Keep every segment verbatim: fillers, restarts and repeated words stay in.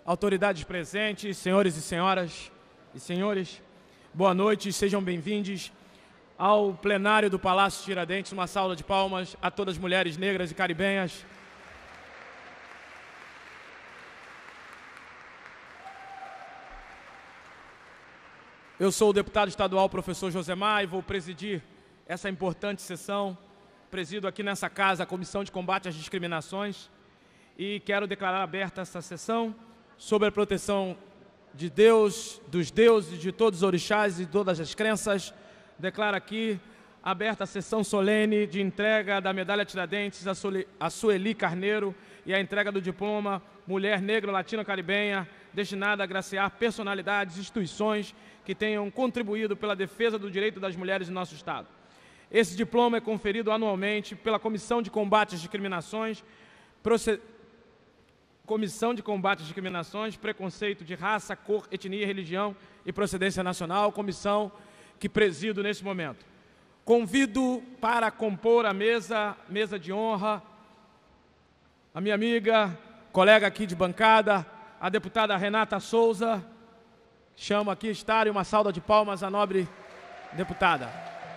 autoridades presentes, senhores e senhoras e senhores, boa noite, sejam bem-vindos ao plenário do Palácio Tiradentes. Uma salva de palmas a todas as mulheres negras e caribenhas. Eu sou o deputado estadual professor Josemar e vou presidir essa importante sessão. Presido aqui nessa casa a Comissão de Combate às Discriminações e quero declarar aberta essa sessão sobre a proteção de Deus, dos deuses, de todos os orixás e de todas as crenças. Declaro aqui aberta a sessão solene de entrega da medalha Tiradentes a Sueli Carneiro e a entrega do diploma Mulher Negra Latino-Caribenha, destinada a agraciar personalidades e instituições que tenham contribuído pela defesa do direito das mulheres em nosso Estado. Esse diploma é conferido anualmente pela Comissão de Combate às Discriminações, Proce... Comissão de Combate às Discriminações, Preconceito de Raça, Cor, Etnia, Religião e Procedência Nacional, comissão que presido nesse momento. Convido para compor a mesa, mesa de honra, a minha amiga, colega aqui de bancada, a deputada Renata Souza. Chamo aqui estar e uma salva de palmas à nobre deputada.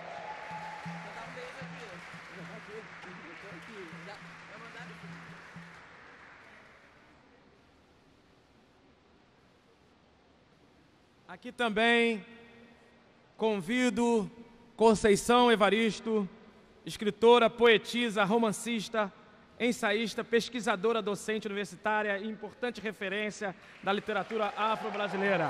Aqui também convido Conceição Evaristo, escritora, poetisa, romancista, ensaísta, pesquisadora, docente universitária e importante referência da literatura afro-brasileira.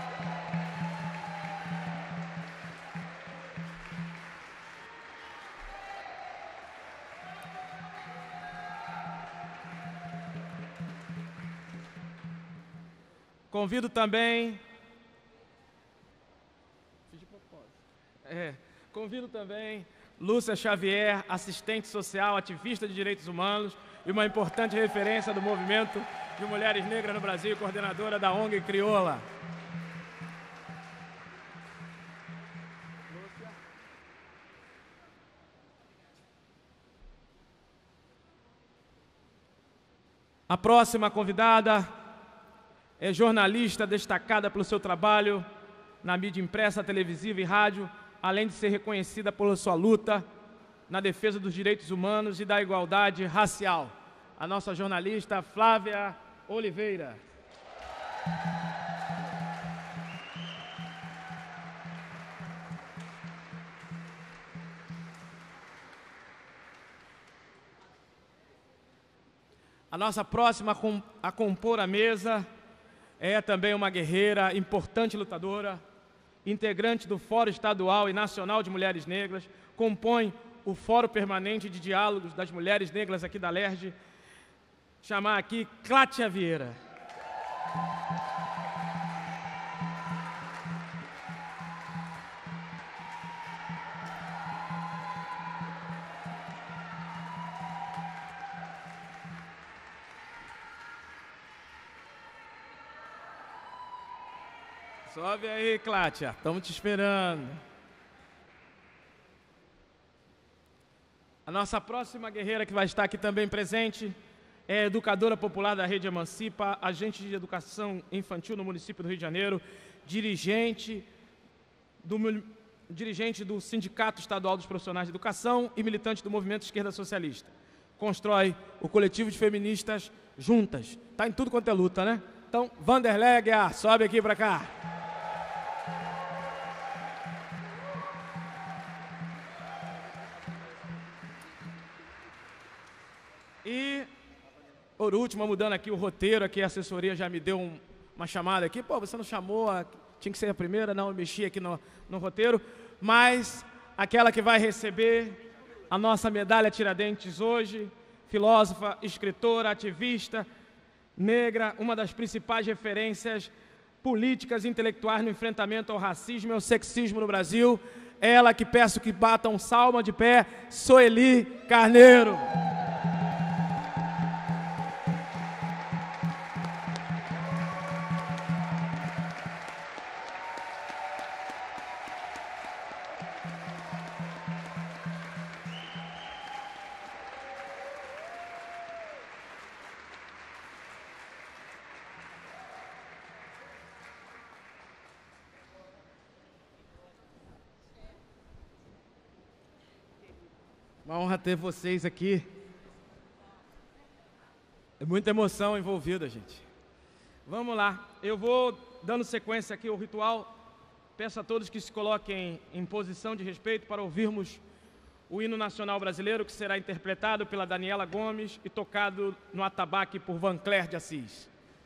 Convido também... É, convido também Lúcia Xavier, assistente social, ativista de direitos humanos e uma importante referência do movimento de mulheres negras no Brasil, coordenadora da O N G Crioula. A próxima convidada é jornalista destacada pelo seu trabalho na mídia impressa, televisiva e rádio, além de ser reconhecida pela sua luta na defesa dos direitos humanos e da igualdade racial. A nossa jornalista Flávia Oliveira. A nossa próxima a compor a mesa é também uma guerreira, importante lutadora, integrante do Fórum Estadual e Nacional de Mulheres Negras, compõe o Fórum Permanente de Diálogos das Mulheres Negras aqui da Lerge, chamar aqui Clátia Vieira. Sobe aí, Clátia. Estamos te esperando. A nossa próxima guerreira que vai estar aqui também presente é educadora popular da Rede Emancipa, agente de educação infantil no município do Rio de Janeiro, dirigente do, dirigente do Sindicato Estadual dos Profissionais de Educação e militante do Movimento Esquerda Socialista. Constrói o coletivo de feministas Juntas. Está em tudo quanto é luta, né? Então, Vanderlei Guiar, sobe aqui para cá. E, por último, mudando aqui o roteiro, aqui a assessoria já me deu um, uma chamada aqui. Pô, você não chamou, a, tinha que ser a primeira, não, eu mexi aqui no, no roteiro. Mas aquela que vai receber a nossa medalha Tiradentes hoje, filósofa, escritora, ativista, negra, uma das principais referências políticas e intelectuais no enfrentamento ao racismo e ao sexismo no Brasil. Ela que peço que bata um salmo de pé, Sueli Carneiro. Uma honra ter vocês aqui. É muita emoção envolvida, gente. Vamos lá. Eu vou dando sequência aqui ao ritual. Peço a todos que se coloquem em posição de respeito para ouvirmos o hino nacional brasileiro, que será interpretado pela Daniela Gomes e tocado no atabaque por Van Cler de Assis.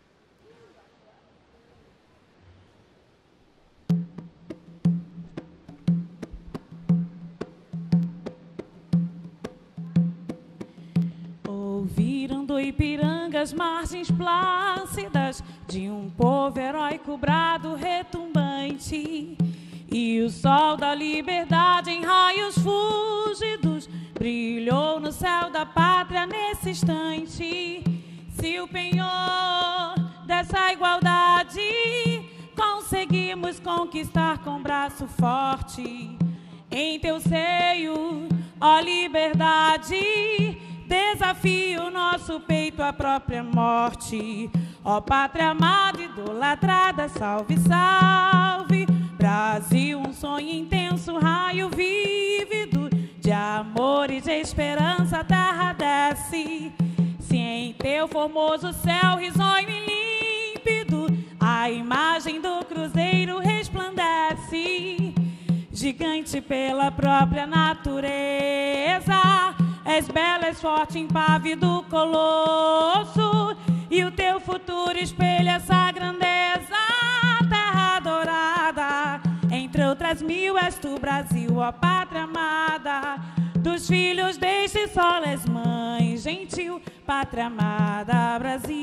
Ouviram do Ipiranga as margens plácidas de um povo heróico brado retumbante, e o sol da liberdade em raios fúlgidos brilhou no céu da pátria nesse instante. Se o penhor dessa igualdade conseguimos conquistar com braço forte, em teu seio, ó liberdade, desafio nosso peito à própria morte. Ó pátria amada, idolatrada, salve, salve. Brasil, um sonho intenso, raio vívido de amor e de esperança a terra desce. Se em teu formoso céu risonho e límpido a imagem do cruzeiro resplandece, gigante pela própria natureza, és bela, és forte, impávido colosso, e o teu futuro espelha essa grandeza. Terra dourada, entre outras mil, és tu, Brasil, ó pátria amada. Dos filhos deste sol és mãe gentil, pátria amada, Brasil.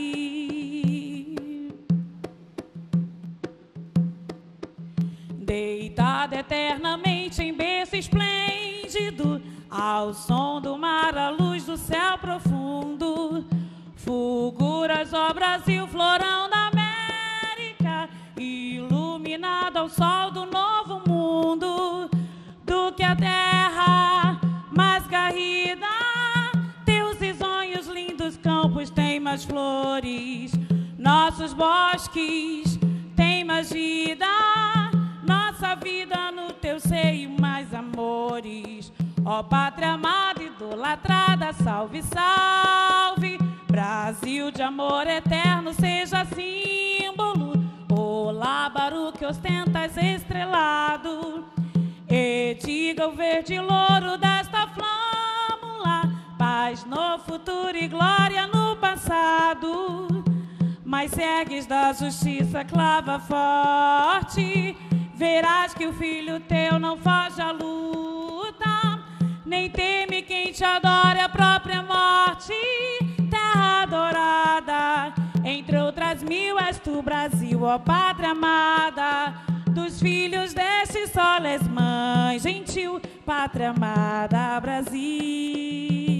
Deitada eternamente em berço esplêndido, ao som do mar, à luz do céu profundo, fulguras, ó Brasil, florão da América, iluminado ao sol do novo mundo. Do que a terra mais garrida, teus risonhos lindos campos têm mais flores, nossos bosques têm mais vida, nossa vida no teu seio mais amores. Ó pátria amada, idolatrada, salve, salve. Brasil de amor eterno, seja símbolo. O lábaro que ostentas estrelado, e diga o verde louro desta flâmula, paz no futuro e glória no passado. Mas segues da justiça, clava forte, verás que o filho teu não foge à luta, nem teme quem te adora a própria morte. Terra dourada, entre outras mil, és tu, Brasil, ó pátria amada. Dos filhos deste sol és mãe gentil, pátria amada, Brasil.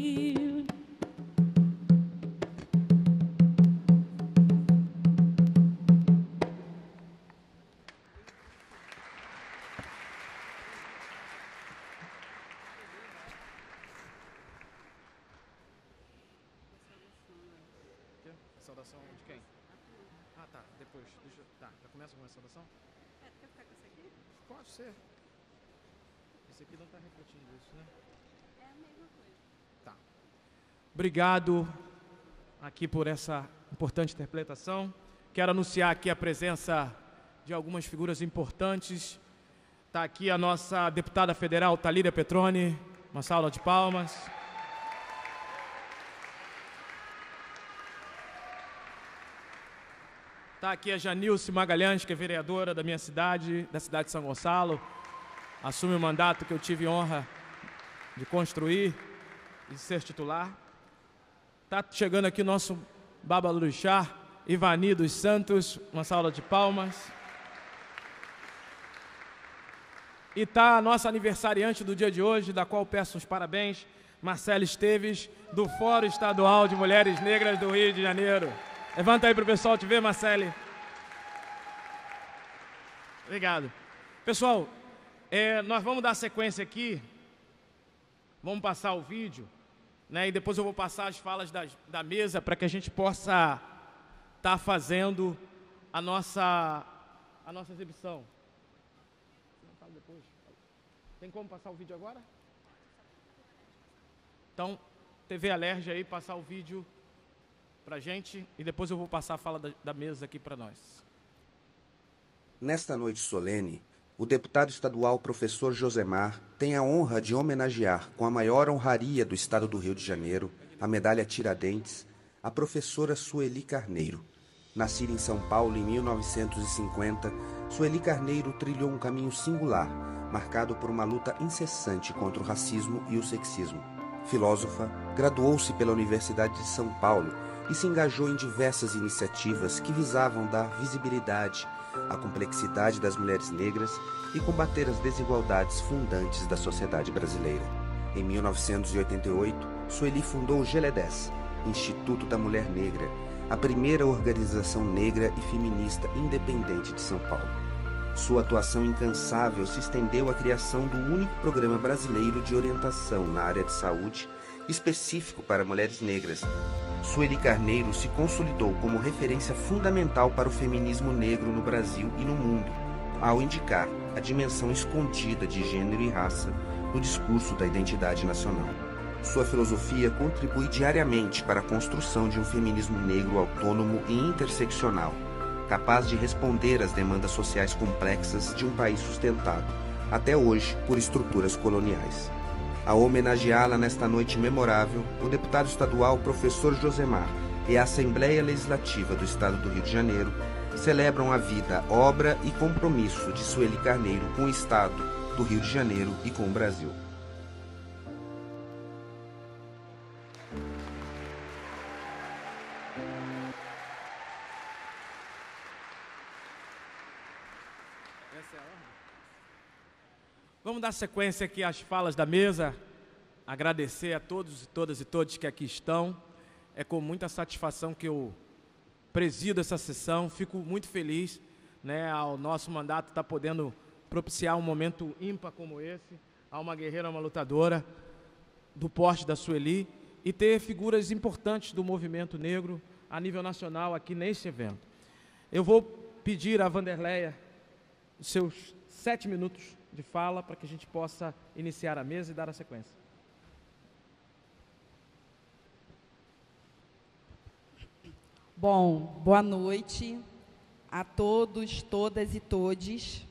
Saudação de quem? Ah, tá, depois. Deixa eu... Tá, já começa com a saudação? É, quer ficar com esse aqui? Pode ser. Esse aqui não tá refletindo isso, né? É a mesma coisa. Tá. Obrigado aqui por essa importante interpretação. Quero anunciar aqui a presença de algumas figuras importantes. Está aqui a nossa deputada federal, Thalíria Petroni. Uma salva de palmas. Está aqui a Janilce Magalhães, que é vereadora da minha cidade, da cidade de São Gonçalo. Assume o mandato que eu tive honra de construir e de ser titular. Está chegando aqui o nosso babalorixá, Ivani dos Santos, uma salva de palmas. E está a nossa aniversariante do dia de hoje, da qual peço os parabéns, Marcela Esteves, do Fórum Estadual de Mulheres Negras do Rio de Janeiro. Levanta aí para o pessoal te ver, Marcele. Obrigado. Pessoal, é, nós vamos dar sequência aqui. Vamos passar o vídeo, né, e depois eu vou passar as falas da, da mesa para que a gente possa estar tá fazendo a nossa, a nossa exibição. Tem como passar o vídeo agora? Então, T V Alerj aí, passar o vídeo para a gente e depois eu vou passar a fala da, da mesa aqui para nós. Nesta noite solene, o deputado estadual professor Josemar tem a honra de homenagear com a maior honraria do estado do Rio de Janeiro, a medalha Tiradentes, a professora Sueli Carneiro. Nascida em São Paulo em mil novecentos e cinquenta, Sueli Carneiro trilhou um caminho singular, marcado por uma luta incessante contra o racismo e o sexismo. Filósofa, graduou-se pela Universidade de São Paulo e se engajou em diversas iniciativas que visavam dar visibilidade à complexidade das mulheres negras e combater as desigualdades fundantes da sociedade brasileira. Em mil novecentos e oitenta e oito, Sueli fundou o G L E D E S, Instituto da Mulher Negra, a primeira organização negra e feminista independente de São Paulo. Sua atuação incansável se estendeu à criação do único programa brasileiro de orientação na área de saúde específico para mulheres negras. Sueli Carneiro se consolidou como referência fundamental para o feminismo negro no Brasil e no mundo, ao indicar a dimensão escondida de gênero e raça no discurso da identidade nacional. Sua filosofia contribui diariamente para a construção de um feminismo negro autônomo e interseccional, capaz de responder às demandas sociais complexas de um país sustentado, até hoje, por estruturas coloniais. Ao homenageá-la nesta noite memorável, o deputado estadual professor Josemar e a Assembleia Legislativa do Estado do Rio de Janeiro celebram a vida, obra e compromisso de Sueli Carneiro com o Estado do Rio de Janeiro e com o Brasil. Vamos dar sequência aqui às falas da mesa, agradecer a todos e todas e todos que aqui estão. É com muita satisfação que eu presido essa sessão, fico muito feliz, né, ao nosso mandato estar podendo propiciar um momento ímpar como esse, a uma guerreira, uma lutadora do porte da Sueli e ter figuras importantes do movimento negro a nível nacional aqui neste evento. Eu vou pedir a Vanderleia os seus sete minutos de fala para que a gente possa iniciar a mesa e dar a sequência. Bom, boa noite a todos, todas e todes.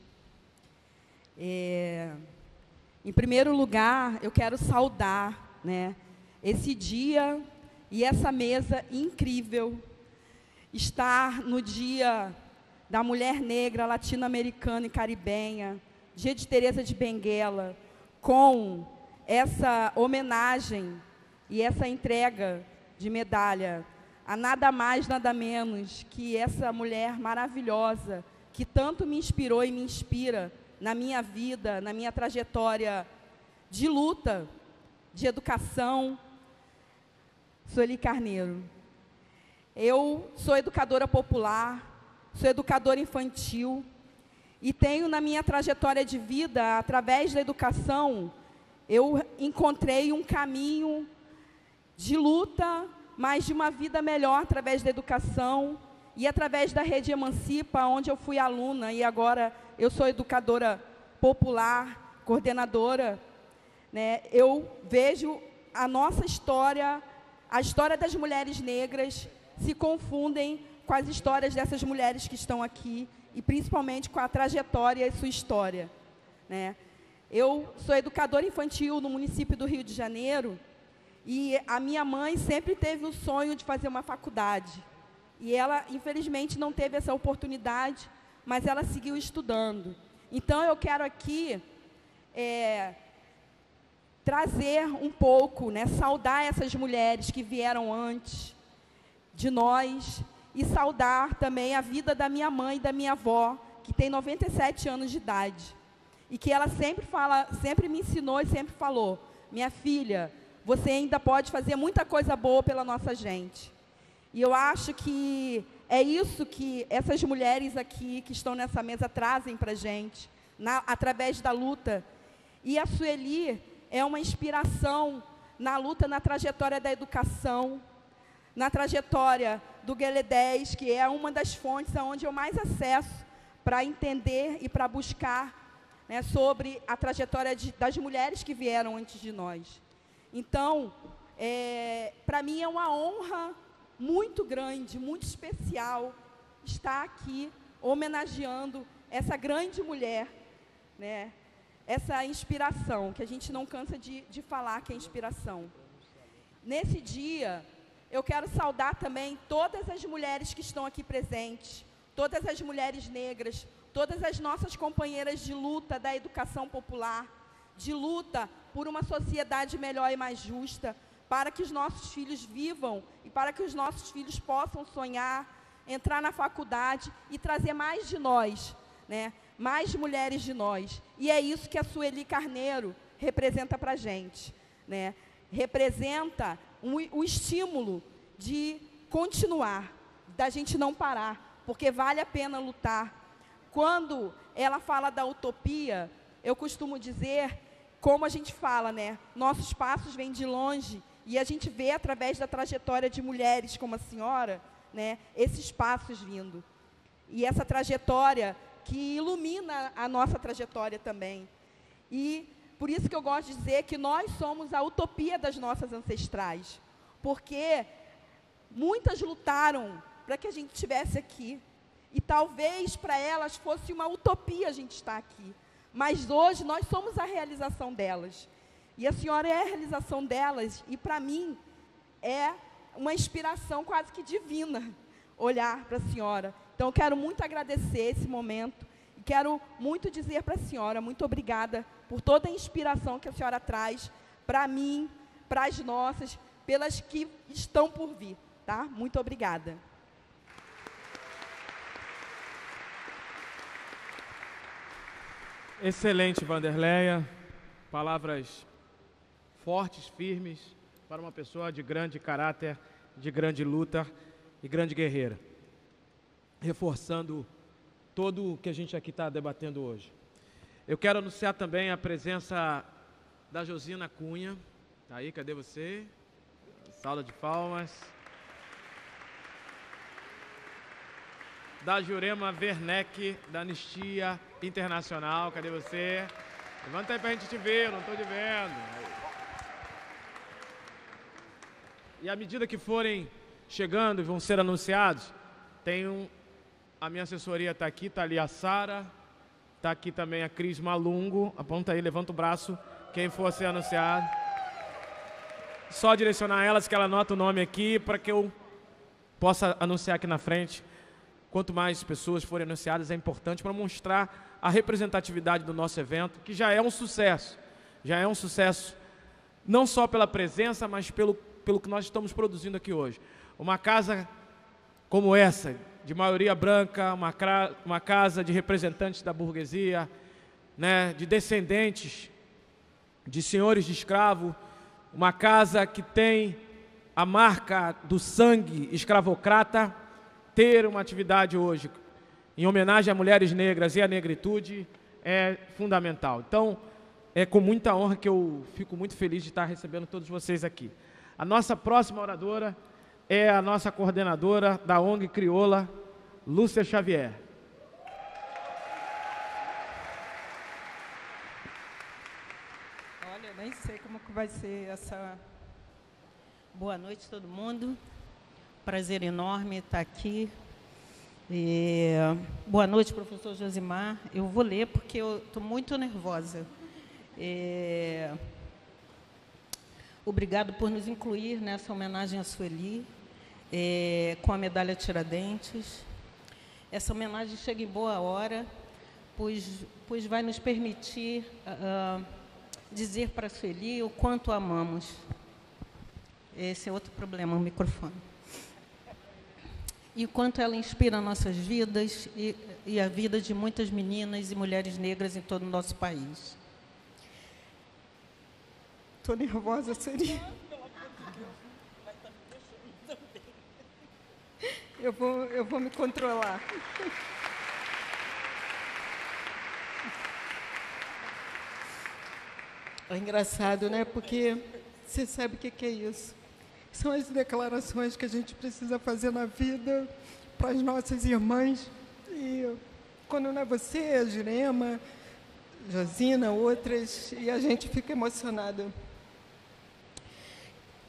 É, em primeiro lugar, eu quero saudar, né, esse dia e essa mesa incrível, estar no Dia da Mulher Negra Latino-Americana e Caribenha, Dia de Teresa de Benguela, com essa homenagem e essa entrega de medalha a nada mais, nada menos que essa mulher maravilhosa, que tanto me inspirou e me inspira na minha vida, na minha trajetória de luta, de educação, Sueli Carneiro. Eu sou educadora popular, sou educadora infantil, e tenho na minha trajetória de vida, através da educação, eu encontrei um caminho de luta, mas de uma vida melhor através da educação e através da Rede Emancipa, onde eu fui aluna e agora eu sou educadora popular, coordenadora, né? Eu vejo a nossa história, a história das mulheres negras se confundem com as histórias dessas mulheres que estão aqui, e principalmente com a trajetória e sua história, né? Eu sou educadora infantil no município do Rio de Janeiro, e a minha mãe sempre teve o sonho de fazer uma faculdade. E ela, infelizmente, não teve essa oportunidade, mas ela seguiu estudando. Então, eu quero aqui é, trazer um pouco, né, saudar essas mulheres que vieram antes de nós, e saudar também a vida da minha mãe e da minha avó, que tem noventa e sete anos de idade. E que ela sempre, fala, sempre me ensinou e sempre falou: minha filha, você ainda pode fazer muita coisa boa pela nossa gente. E eu acho que é isso que essas mulheres aqui, que estão nessa mesa, trazem para a gente, na, através da luta. E a Sueli é uma inspiração na luta, na trajetória da educação, na trajetória do G L E D E S, que é uma das fontes onde eu mais acesso para entender e para buscar, né, sobre a trajetória de, das mulheres que vieram antes de nós. Então, é, para mim é uma honra muito grande, muito especial, estar aqui homenageando essa grande mulher, né? Essa inspiração, que a gente não cansa de, de falar que é inspiração. Nesse dia, eu quero saudar também todas as mulheres que estão aqui presentes, todas as mulheres negras, todas as nossas companheiras de luta da educação popular, de luta por uma sociedade melhor e mais justa, para que os nossos filhos vivam e para que os nossos filhos possam sonhar, entrar na faculdade e trazer mais de nós, né? Mais mulheres de nós. E é isso que a Sueli Carneiro representa para a gente, né? Representa um, um estímulo de continuar, da gente não parar, porque vale a pena lutar. Quando ela fala da utopia, eu costumo dizer, como a gente fala, né? Nossos passos vêm de longe e a gente vê através da trajetória de mulheres como a senhora, né? Esses passos vindo. E essa trajetória que ilumina a nossa trajetória também. E por isso que eu gosto de dizer que nós somos a utopia das nossas ancestrais, porque muitas lutaram para que a gente estivesse aqui, e talvez para elas fosse uma utopia a gente estar aqui, mas hoje nós somos a realização delas, e a senhora é a realização delas, e para mim é uma inspiração quase que divina olhar para a senhora. Então, eu quero muito agradecer esse momento e quero muito dizer para a senhora, muito obrigada por toda a inspiração que a senhora traz para mim, para as nossas, pelas que estão por vir, tá? Muito obrigada. Excelente, Vanderleia. Palavras fortes, firmes, para uma pessoa de grande caráter, de grande luta e grande guerreira. Reforçando todo o que a gente aqui está debatendo hoje. Eu quero anunciar também a presença da Josina Cunha. Está aí, cadê você? Salva de palmas. Da Jurema Werneck, da Anistia Internacional. Cadê você? Levanta aí para a gente te ver, não estou te vendo. E à medida que forem chegando e vão ser anunciados, tem um... A minha assessoria está aqui, está ali a Sara, está aqui também a Cris Malungo. Aponta aí, levanta o braço, quem for ser anunciado. Só direcionar elas que ela anota o nome aqui para que eu possa anunciar aqui na frente. Quanto mais pessoas forem anunciadas, é importante para mostrar a representatividade do nosso evento, que já é um sucesso. Já é um sucesso não só pela presença, mas pelo, pelo que nós estamos produzindo aqui hoje. Uma casa como essa, de maioria branca, uma, uma casa de representantes da burguesia, né, de descendentes de senhores de escravo, uma casa que tem a marca do sangue escravocrata, ter uma atividade hoje em homenagem a mulheres negras e à negritude é fundamental. Então, é com muita honra que eu fico muito feliz de estar recebendo todos vocês aqui. A nossa próxima oradora é a nossa coordenadora da O N G Crioula, Lúcia Xavier. Olha, nem sei como que vai ser essa... Boa noite, todo mundo. Prazer enorme estar aqui. E... Boa noite, professor Josimar. Eu vou ler porque eu estou muito nervosa. E... Obrigado por nos incluir nessa homenagem à Sueli, é, com a medalha Tiradentes. Essa homenagem chega em boa hora, pois, pois vai nos permitir uh, dizer para a Sueli o quanto a amamos. Esse é outro problema, o microfone. E o quanto ela inspira nossas vidas e, e a vida de muitas meninas e mulheres negras em todo o nosso país. Estou nervosa, Sueli. Eu vou, eu vou me controlar. É engraçado, né? Porque você sabe o que é isso. São as declarações que a gente precisa fazer na vida para as nossas irmãs. E quando não é você, a Jurema, Josina, outras, e a gente fica emocionada.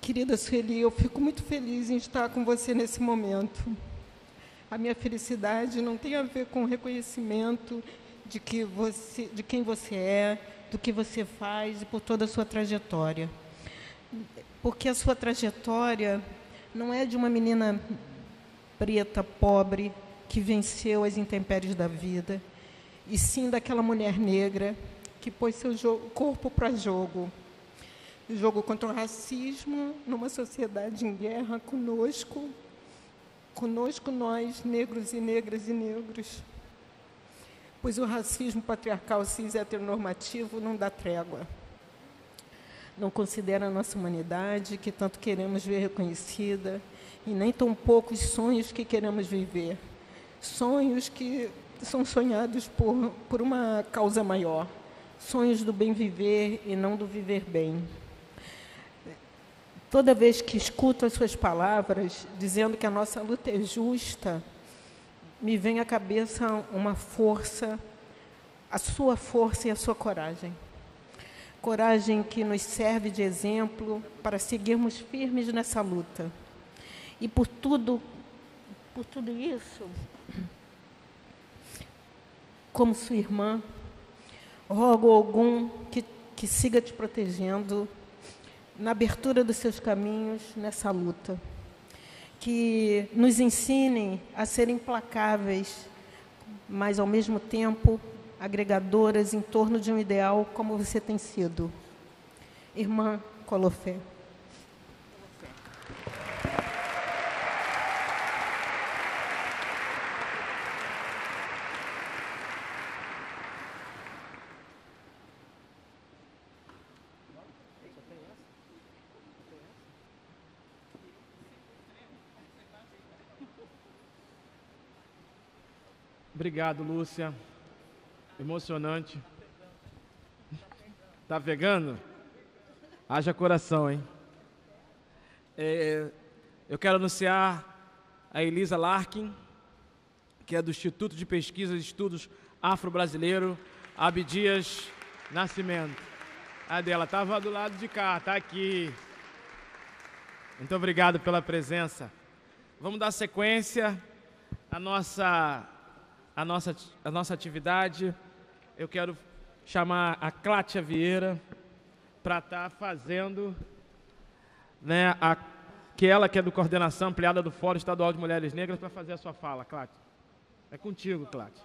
Querida Sueli, eu fico muito feliz em estar com você nesse momento. A minha felicidade não tem a ver com o reconhecimento de, que você, de quem você é, do que você faz e por toda a sua trajetória. Porque a sua trajetória não é de uma menina preta, pobre, que venceu as intempéries da vida, e sim daquela mulher negra que pôs seu jogo, corpo para jogo. Jogo contra o racismo numa sociedade em guerra conosco, conosco nós, negros e negras e negros. Pois o racismo patriarcal cis heteronormativo não dá trégua. Não considera a nossa humanidade, que tanto queremos ver reconhecida, e nem tão pouco os sonhos que queremos viver. Sonhos que são sonhados por, por uma causa maior. Sonhos do bem viver e não do viver bem. Toda vez que escuto as suas palavras, dizendo que a nossa luta é justa, me vem à cabeça uma força, a sua força e a sua coragem. Coragem que nos serve de exemplo para seguirmos firmes nessa luta. E por tudo, por tudo isso, como sua irmã, rogo a algum que, que siga te protegendo na abertura dos seus caminhos nessa luta. Que nos ensinem a ser implacáveis, mas, ao mesmo tempo, agregadoras em torno de um ideal como você tem sido. Irmã Colofé. Obrigado, Lúcia. Emocionante. Tá pegando? Haja coração, hein? É, eu quero anunciar a Elisa Larkin, que é do Instituto de Pesquisas e Estudos Afro-Brasileiro, Abdias Nascimento. A dela estava do lado de cá, está aqui. Muito obrigado pela presença. Vamos dar sequência à nossa... A nossa, a nossa atividade. Eu quero chamar a Clátia Vieira para estar tá fazendo, né, a, que ela que é do Coordenação Ampliada do Fórum Estadual de Mulheres Negras, para fazer a sua fala, Clátia. É contigo, Clátia.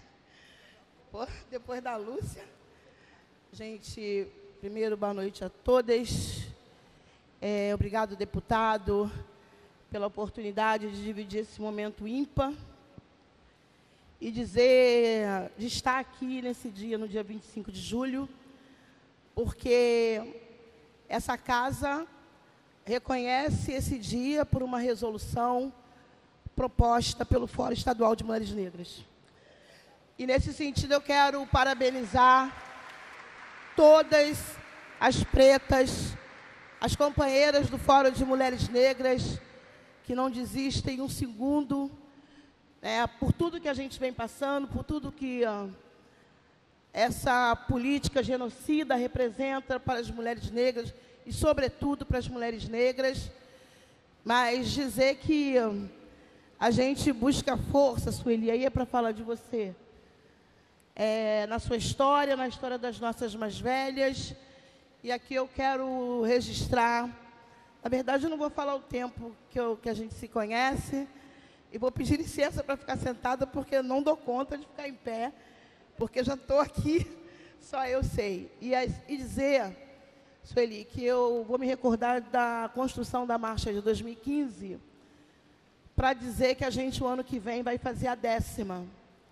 Depois da Lúcia. Gente, primeiro, boa noite a todas. É, obrigado, deputado, pela oportunidade de dividir esse momento ímpar. E dizer, de estar aqui nesse dia, no dia vinte e cinco de julho, porque essa casa reconhece esse dia por uma resolução proposta pelo Fórum Estadual de Mulheres Negras. E, nesse sentido, eu quero parabenizar todas as pretas, as companheiras do Fórum de Mulheres Negras, que não desistem um segundo, É, por tudo que a gente vem passando, por tudo que uh, essa política genocida representa para as mulheres negras e, sobretudo, para as mulheres negras, mas dizer que uh, a gente busca força, Sueli, aí é para falar de você, é, na sua história, na história das nossas mais velhas, e aqui eu quero registrar, na verdade, eu não vou falar o tempo que, eu, que a gente se conhece, e vou pedir licença para ficar sentada, porque eu não dou conta de ficar em pé, porque já estou aqui, só eu sei. E, e dizer, Sueli, que eu vou me recordar da construção da marcha de dois mil e quinze, para dizer que a gente, o ano que vem, vai fazer a décima.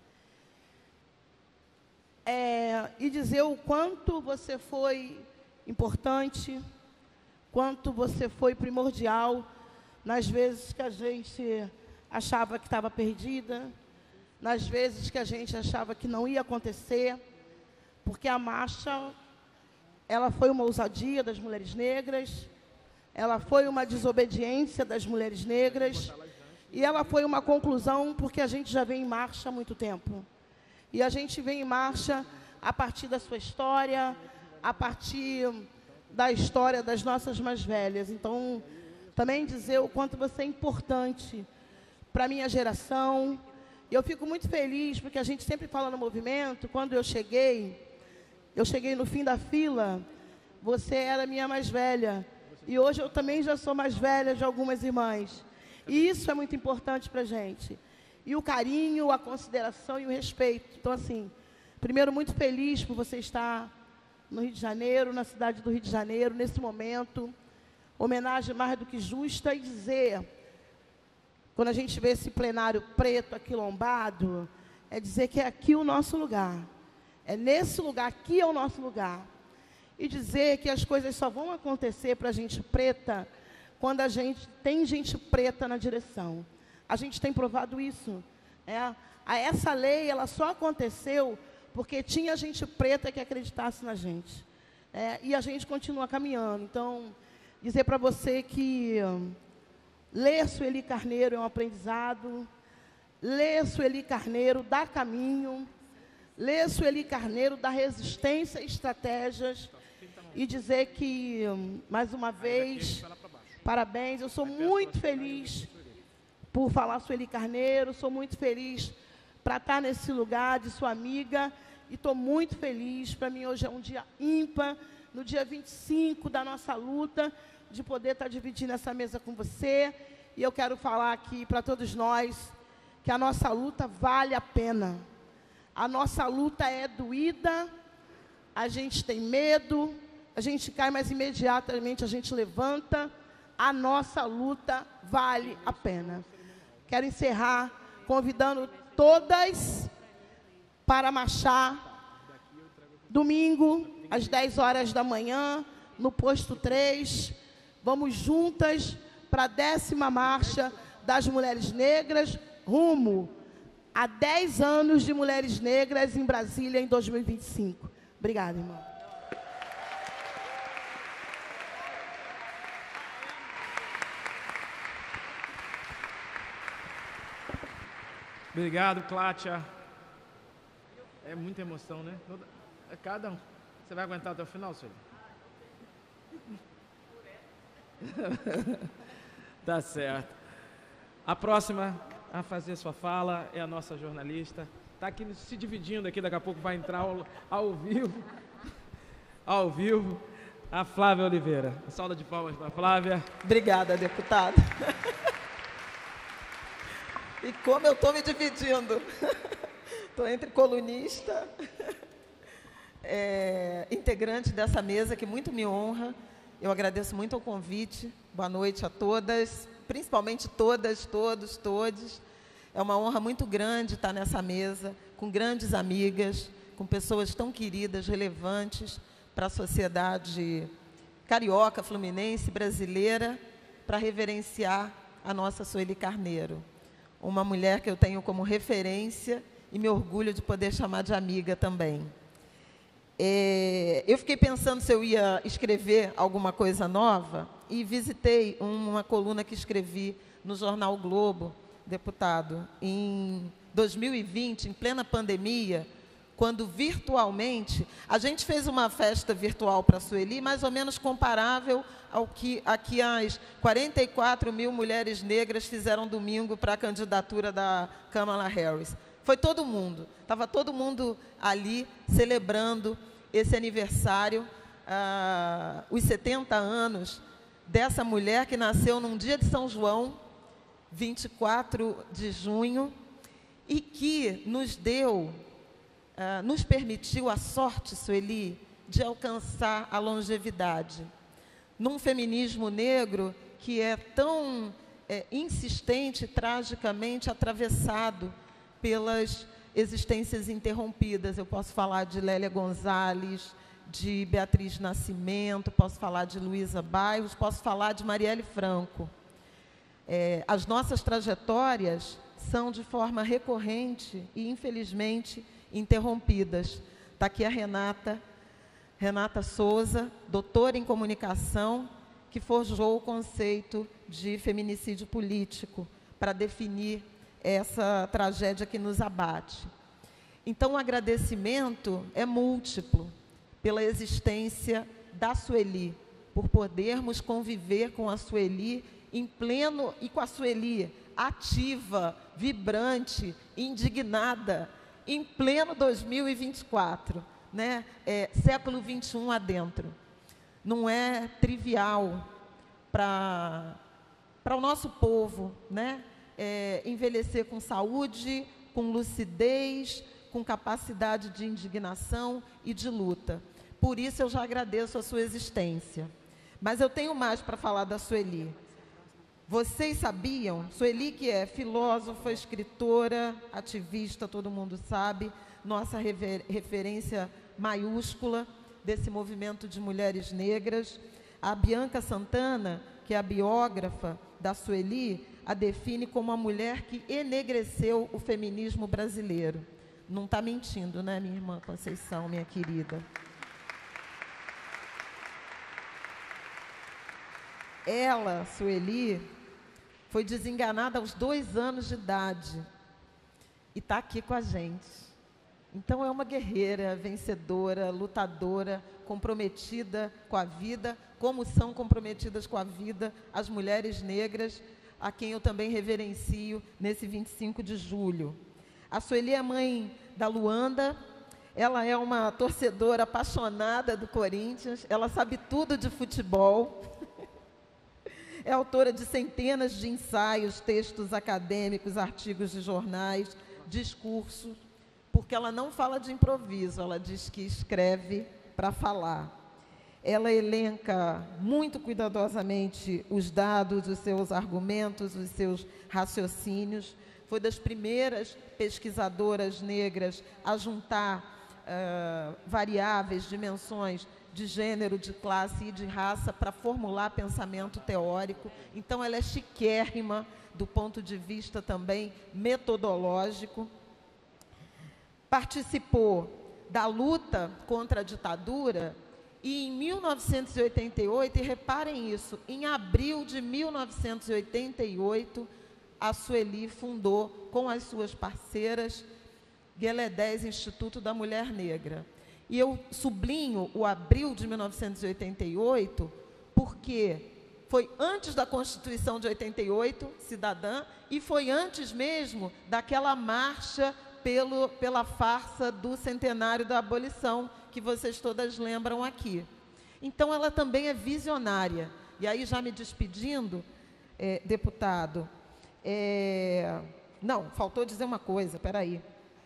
É, e dizer o quanto você foi importante, quanto você foi primordial nas vezes que a gente achava que estava perdida, nas vezes que a gente achava que não ia acontecer, porque a marcha, ela foi uma ousadia das mulheres negras, ela foi uma desobediência das mulheres negras, e ela foi uma conclusão porque a gente já vem em marcha há muito tempo. E a gente vem em marcha a partir da sua história, a partir da história das nossas mais velhas. Então, também dizer o quanto você é importante para a minha geração. E eu fico muito feliz, porque a gente sempre fala no movimento, quando eu cheguei, eu cheguei no fim da fila, você era a minha mais velha. E hoje eu também já sou mais velha de algumas irmãs. E isso é muito importante para a gente. E o carinho, a consideração e o respeito. Então, assim, primeiro, muito feliz por você estar no Rio de Janeiro, na cidade do Rio de Janeiro, nesse momento. Homenagem mais do que justa. E dizer, quando a gente vê esse plenário preto aquilombado, é dizer que é aqui o nosso lugar. É nesse lugar, aqui é o nosso lugar. E dizer que as coisas só vão acontecer para a gente preta quando a gente tem gente preta na direção. A gente tem provado isso. É, a essa lei, ela só aconteceu porque tinha gente preta que acreditasse na gente. É, e a gente continua caminhando. Então, dizer para você que hum, ler Sueli Carneiro é um aprendizado. Ler Sueli Carneiro dá caminho. Ler Sueli Carneiro dá resistência e estratégias. E dizer que, hum, mais uma vez, parabéns. Eu sou muito feliz por falar Sueli Carneiro. Sou muito feliz para estar nesse lugar de sua amiga. E estou muito feliz. Para mim, hoje é um dia ímpar, no dia vinte e cinco da nossa luta, de poder estar dividindo essa mesa com você. E eu quero falar aqui para todos nós que a nossa luta vale a pena. A nossa luta é doída, a gente tem medo, a gente cai, mas imediatamente a gente levanta. A nossa luta vale a pena. Quero encerrar convidando todas para marchar domingo, às dez horas da manhã, no posto três. Vamos juntas para a décima marcha das mulheres negras, rumo a dez anos de mulheres negras em Brasília em dois mil e vinte e cinco. Obrigada, irmã. Obrigado, Clátia. É muita emoção, né? Cada um. Você vai aguentar até o final, senhor? Tá certo. A próxima a fazer sua fala é a nossa jornalista. Está aqui se dividindo aqui, daqui a pouco vai entrar ao, ao vivo. Ao vivo, a Flávia Oliveira. Uma salva de palmas para a Flávia. Obrigada, deputada. E como eu estou me dividindo. Estou entre colunista, é, integrante dessa mesa, que muito me honra. Eu agradeço muito o convite. Boa noite a todas, principalmente todas, todos, todes. É uma honra muito grande estar nessa mesa, com grandes amigas, com pessoas tão queridas, relevantes para a sociedade carioca, fluminense, brasileira, para reverenciar a nossa Sueli Carneiro. Uma mulher que eu tenho como referência e me orgulho de poder chamar de amiga também. É, eu fiquei pensando se eu ia escrever alguma coisa nova e visitei uma coluna que escrevi no jornal Globo, deputado, em dois mil e vinte, em plena pandemia, quando virtualmente, a gente fez uma festa virtual para a Sueli, mais ou menos comparável ao que aqui as quarenta e quatro mil mulheres negras fizeram domingo para a candidatura da Kamala Harris. Foi todo mundo, estava todo mundo ali celebrando esse aniversário, ah, os setenta anos dessa mulher que nasceu num dia de São João, vinte e quatro de junho, e que nos deu, ah, nos permitiu a sorte, Sueli, de alcançar a longevidade. Num feminismo negro que é tão é, insistente, tragicamente atravessado pelas existências interrompidas. Eu posso falar de Lélia Gonzalez, de Beatriz Nascimento, posso falar de Luísa Bairros, posso falar de Marielle Franco. É, as nossas trajetórias são de forma recorrente e, infelizmente, interrompidas. Está aqui a Renata, Renata Souza, doutora em comunicação, que forjou o conceito de feminicídio político para definir essa tragédia que nos abate. Então, o agradecimento é múltiplo pela existência da Sueli, por podermos conviver com a Sueli em pleno, e com a Sueli ativa, vibrante, indignada, em pleno dois mil e vinte e quatro, né? É, século vinte e um adentro. Não é trivial para para o nosso povo, né? É, envelhecer com saúde, com lucidez, com capacidade de indignação e de luta. Por isso eu já agradeço a sua existência. Mas eu tenho mais para falar da Sueli. Vocês sabiam? Sueli, que é filósofa, escritora, ativista, todo mundo sabe, nossa rever, referência maiúscula desse movimento de mulheres negras. A Bianca Santana, que é a biógrafa da Sueli, a define como a mulher que enegreceu o feminismo brasileiro. Não está mentindo, né, minha irmã Conceição, minha querida? Ela, Sueli, foi desenganada aos dois anos de idade e está aqui com a gente. Então é uma guerreira, vencedora, lutadora, comprometida com a vida, como são comprometidas com a vida as mulheres negras, a quem eu também reverencio nesse vinte e cinco de julho. A Sueli é mãe da Luanda, ela é uma torcedora apaixonada do Corinthians, ela sabe tudo de futebol. É autora de centenas de ensaios, textos acadêmicos, artigos de jornais, discursos, porque ela não fala de improviso, ela diz que escreve para falar. Ela elenca muito cuidadosamente os dados, os seus argumentos, os seus raciocínios. Foi das primeiras pesquisadoras negras a juntar uh, variáveis, dimensões de gênero, de classe e de raça para formular pensamento teórico. Então, ela é chiquérrima do ponto de vista também metodológico. Participou da luta contra a ditadura e em mil novecentos e oitenta e oito, e reparem isso, em abril de mil novecentos e oitenta e oito, a Sueli fundou com as suas parceiras Gueledés Instituto da Mulher Negra. E eu sublinho o abril de mil novecentos e oitenta e oito, porque foi antes da Constituição de oitenta e oito, cidadã, e foi antes mesmo daquela marcha pelo, pela farsa do centenário da abolição, que vocês todas lembram aqui. Então, ela também é visionária. E aí, já me despedindo, é, deputado, é... não, faltou dizer uma coisa, peraí.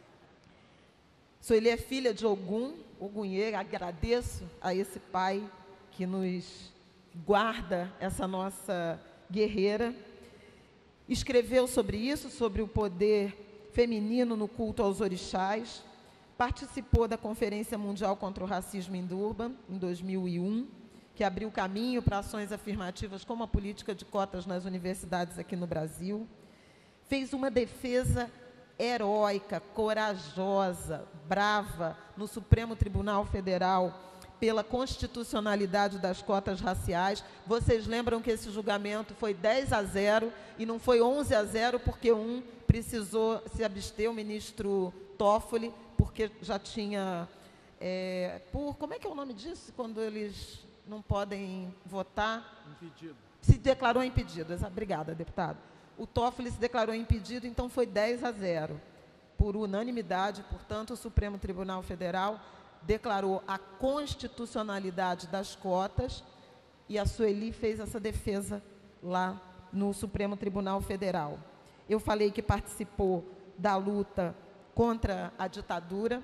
Sueli é filha de Ogum, Ogunhê, agradeço a esse pai que nos guarda essa nossa guerreira. Escreveu sobre isso, sobre o poder feminino no culto aos orixás. Participou da Conferência Mundial contra o Racismo em Durban, em dois mil e um, que abriu caminho para ações afirmativas como a política de cotas nas universidades aqui no Brasil. Fez uma defesa heróica, corajosa, brava, no Supremo Tribunal Federal, pela constitucionalidade das cotas raciais. Vocês lembram que esse julgamento foi dez a zero e não foi onze a zero, porque um precisou se abster, o ministro Toffoli, porque já tinha... É, por, como é que é o nome disso, quando eles não podem votar? Impedido. Se declarou impedido. Obrigada, deputado. O Toffoli se declarou impedido, então foi dez a zero. Por unanimidade, portanto, o Supremo Tribunal Federal declarou a constitucionalidade das cotas e a Sueli fez essa defesa lá no Supremo Tribunal Federal. Eu falei que participou da luta contra a ditadura,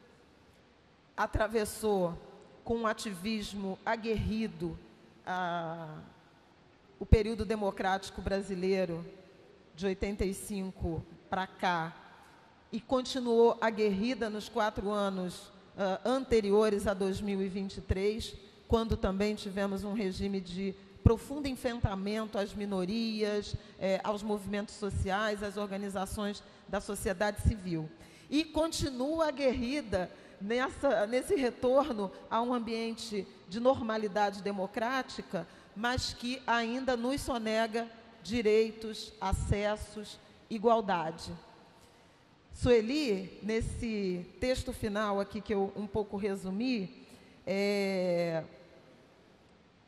atravessou com um ativismo aguerrido a, o período democrático brasileiro de oitenta e cinco para cá e continuou aguerrida nos quatro anos uh, anteriores a dois mil e vinte e três, quando também tivemos um regime de profundo enfrentamento às minorias, eh, aos movimentos sociais, às organizações da sociedade civil. E continua aguerrida nessa, nesse retorno a um ambiente de normalidade democrática, mas que ainda nos sonega direitos, acessos, igualdade. Sueli, nesse texto final aqui que eu um pouco resumi, é,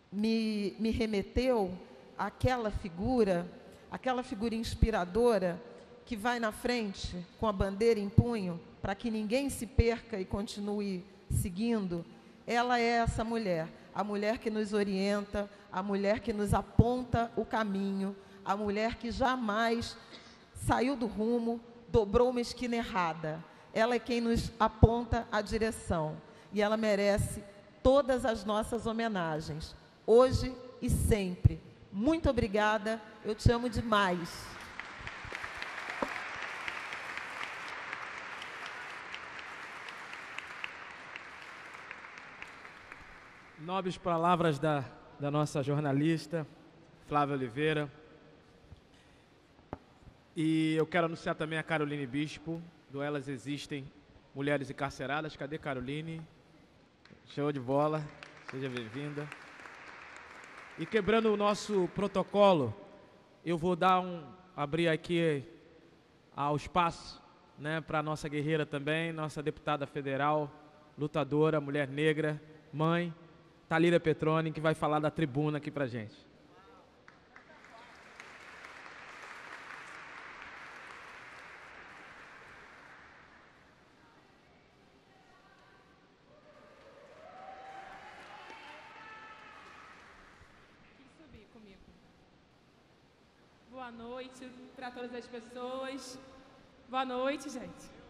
me, me remeteu àquela figura, aquela figura inspiradora que vai na frente com a bandeira em punho para que ninguém se perca e continue seguindo. Ela é essa mulher, a mulher que nos orienta, a mulher que nos aponta o caminho, a mulher que jamais saiu do rumo, dobrou uma esquina errada. Ela é quem nos aponta a direção e ela merece todas as nossas homenagens, hoje e sempre. Muito obrigada, eu te amo demais. Nobres palavras da, da nossa jornalista, Flávia Oliveira. E eu quero anunciar também a Caroline Bispo, do Elas Existem Mulheres Encarceradas. Cadê Caroline? Show de bola, seja bem-vinda. E quebrando o nosso protocolo, eu vou dar um, abrir aqui ao espaço, né, para a nossa guerreira também, nossa deputada federal, lutadora, mulher negra, mãe, Thalíria Petroni, que vai falar da tribuna aqui para a gente. Subir comigo. Boa noite para todas as pessoas. Boa noite, gente.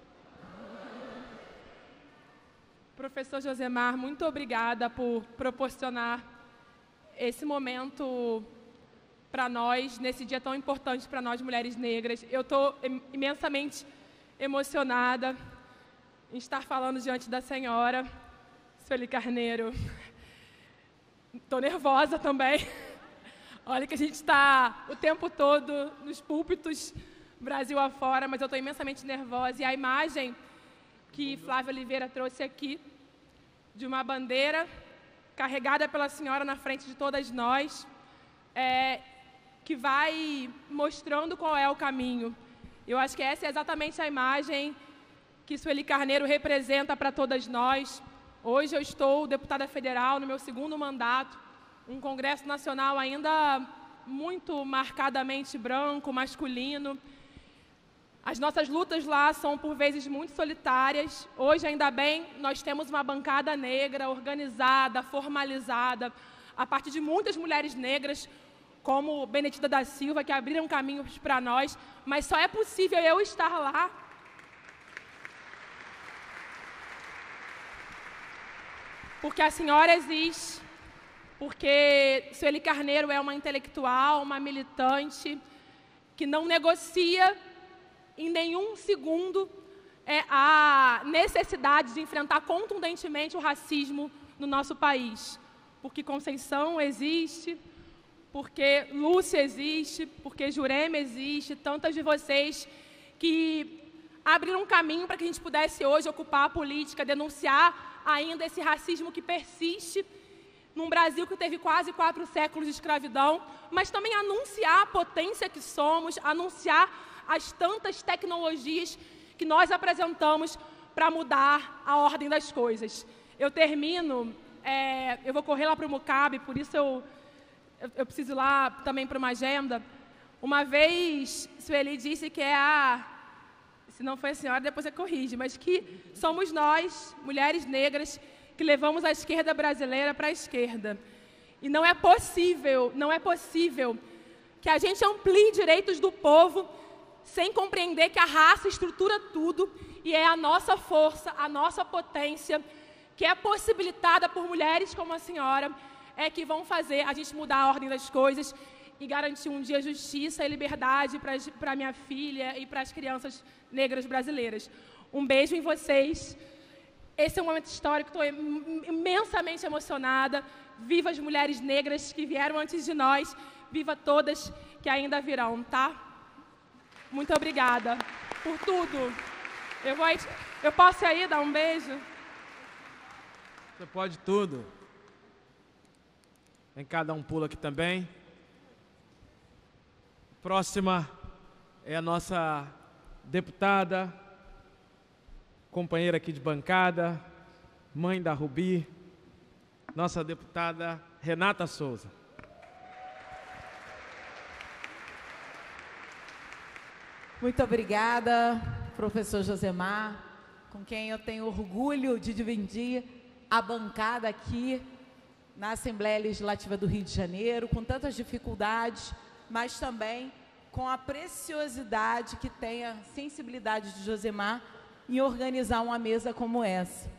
Professor Josemar, muito obrigada por proporcionar esse momento para nós, nesse dia tão importante para nós, mulheres negras. Eu estou imensamente emocionada em estar falando diante da senhora, Sueli Carneiro. Estou nervosa também. Olha que a gente está o tempo todo nos púlpitos, Brasil afora, mas eu estou imensamente nervosa. E a imagem que Flávia Oliveira trouxe aqui, de uma bandeira carregada pela senhora na frente de todas nós, é, que vai mostrando qual é o caminho. Eu acho que essa é exatamente a imagem que Sueli Carneiro representa para todas nós. Hoje eu estou deputada federal no meu segundo mandato, um Congresso Nacional ainda muito marcadamente branco, masculino. As nossas lutas lá são, por vezes, muito solitárias. Hoje, ainda bem, nós temos uma bancada negra, organizada, formalizada, a partir de muitas mulheres negras, como Benedita da Silva, que abriram caminhos para nós, mas só é possível eu estar lá porque a senhora existe, porque Sueli Carneiro é uma intelectual, uma militante, que não negocia em nenhum segundo é, a necessidade de enfrentar contundentemente o racismo no nosso país. Porque Conceição existe, porque Lúcia existe, porque Jurema existe, tantas de vocês que abriram um caminho para que a gente pudesse hoje ocupar a política, denunciar ainda esse racismo que persiste num Brasil que teve quase quatro séculos de escravidão, mas também anunciar a potência que somos, anunciar as tantas tecnologias que nós apresentamos para mudar a ordem das coisas. Eu termino, é, eu vou correr lá para o Mucabe, por isso eu, eu, eu preciso ir lá também para uma agenda. Uma vez, Sueli disse que é a... Se não foi a senhora, depois você corrige, mas que somos nós, mulheres negras, que levamos a esquerda brasileira para a esquerda. E não é possível, não é possível que a gente amplie direitos do povo sem compreender que a raça estrutura tudo e é a nossa força, a nossa potência, que é possibilitada por mulheres como a senhora, é que vão fazer a gente mudar a ordem das coisas e garantir um dia justiça e liberdade para minha filha e para as crianças negras brasileiras. Um beijo em vocês. Esse é um momento histórico, estou imensamente emocionada. Viva as mulheres negras que vieram antes de nós, viva todas que ainda virão, tá? Muito obrigada por tudo. Eu, vou, eu posso ir aí dar um beijo? Você pode tudo. Vem cá dar um pulo aqui também. Próxima é a nossa deputada, companheira aqui de bancada, mãe da Rubi, nossa deputada Renata Souza. Muito obrigada, professor Josemar, com quem eu tenho orgulho de dividir a bancada aqui na Assembleia Legislativa do Rio de Janeiro, com tantas dificuldades, mas também com a preciosidade que tem a sensibilidade de Josemar em organizar uma mesa como essa.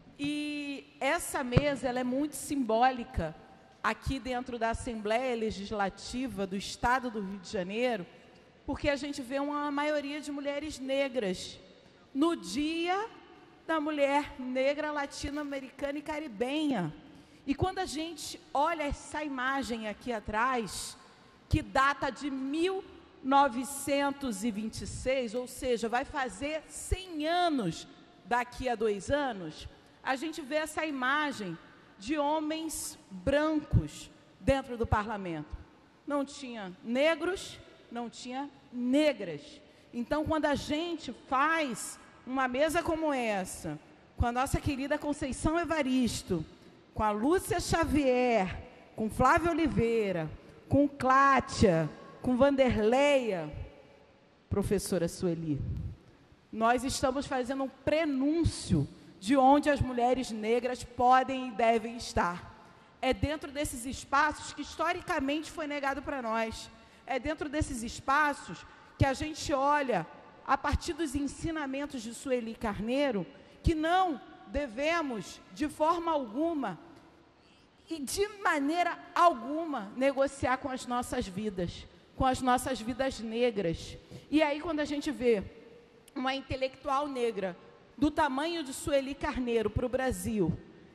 E essa mesa ela é muito simbólica aqui dentro da Assembleia Legislativa do Estado do Rio de Janeiro, porque a gente vê uma maioria de mulheres negras no Dia da Mulher Negra Latino-Americana e Caribenha. E quando a gente olha essa imagem aqui atrás, que data de mil novecentos e vinte e seis, ou seja, vai fazer cem anos daqui a dois anos, a gente vê essa imagem de homens brancos dentro do parlamento. Não tinha negros, não tinha negras. Então, quando a gente faz uma mesa como essa, com a nossa querida Conceição Evaristo, com a Lúcia Xavier, com Flávia Oliveira, com Clátia, com Vanderleia, professora Sueli, nós estamos fazendo um prenúncio de onde as mulheres negras podem e devem estar. É dentro desses espaços que historicamente foi negado para nós. É dentro desses espaços que a gente olha, a partir dos ensinamentos de Sueli Carneiro, que não devemos, de forma alguma, e de maneira alguma, negociar com as nossas vidas, com as nossas vidas negras. E aí, quando a gente vê uma intelectual negra do tamanho de Sueli Carneiro para o Brasil,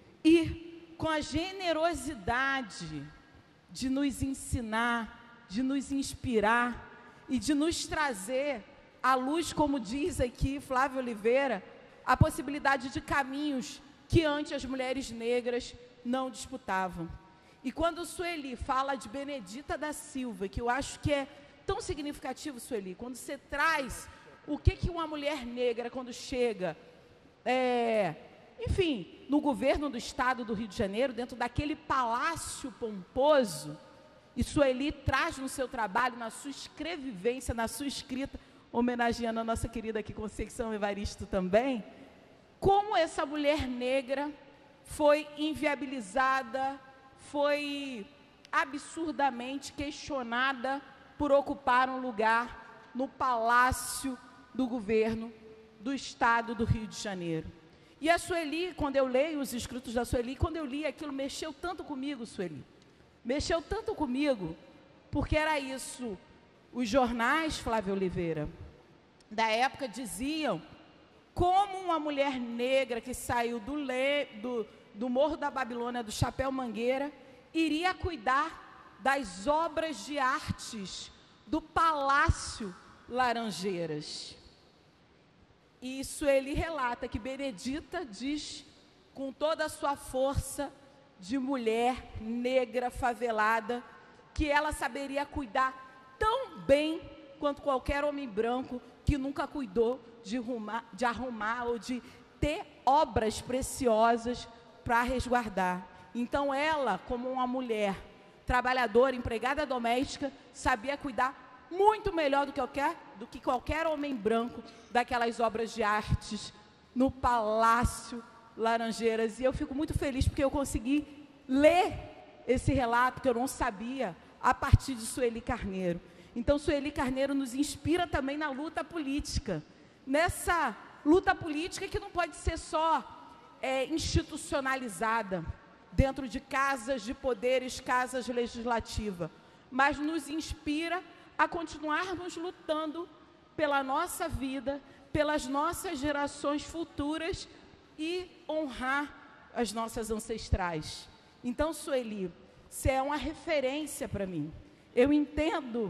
e com a generosidade de nos ensinar, de nos inspirar e de nos trazer à luz, como diz aqui Flávia Oliveira, a possibilidade de caminhos que antes as mulheres negras não disputavam. E quando Sueli fala de Benedita da Silva, que eu acho que é tão significativo, Sueli, quando você traz o que, que uma mulher negra, quando chega, é, enfim, no governo do Estado do Rio de Janeiro, dentro daquele palácio pomposo, e Sueli traz no seu trabalho, na sua escrevivência, na sua escrita, homenageando a nossa querida aqui Conceição Evaristo também, como essa mulher negra foi inviabilizada, foi absurdamente questionada por ocupar um lugar no palácio do governo do Estado do Rio de Janeiro. E a Sueli, quando eu leio os escritos da Sueli, quando eu li aquilo, mexeu tanto comigo, Sueli. Mexeu tanto comigo, porque era isso. Os jornais, Flávia Oliveira, da época diziam como uma mulher negra que saiu do, le, do, do Morro da Babilônia, do Chapéu Mangueira, iria cuidar das obras de artes do Palácio Laranjeiras. E Sueli relata que Benedita diz, com toda a sua força de mulher negra favelada, que ela saberia cuidar tão bem quanto qualquer homem branco que nunca cuidou de arrumar, de arrumar ou de ter obras preciosas para resguardar. Então ela, como uma mulher trabalhadora, empregada doméstica, sabia cuidar muito melhor do que qualquer, do que qualquer homem branco daquelas obras de artes no Palácio Laranjeiras. E eu fico muito feliz porque eu consegui ler esse relato que eu não sabia a partir de Sueli Carneiro. Então Sueli Carneiro nos inspira também na luta política, nessa luta política que não pode ser só é, institucionalizada dentro de casas de poderes, casas legislativas, mas nos inspira a continuarmos lutando pela nossa vida, pelas nossas gerações futuras e honrar as nossas ancestrais. Então, Sueli, você é uma referência para mim. Eu entendo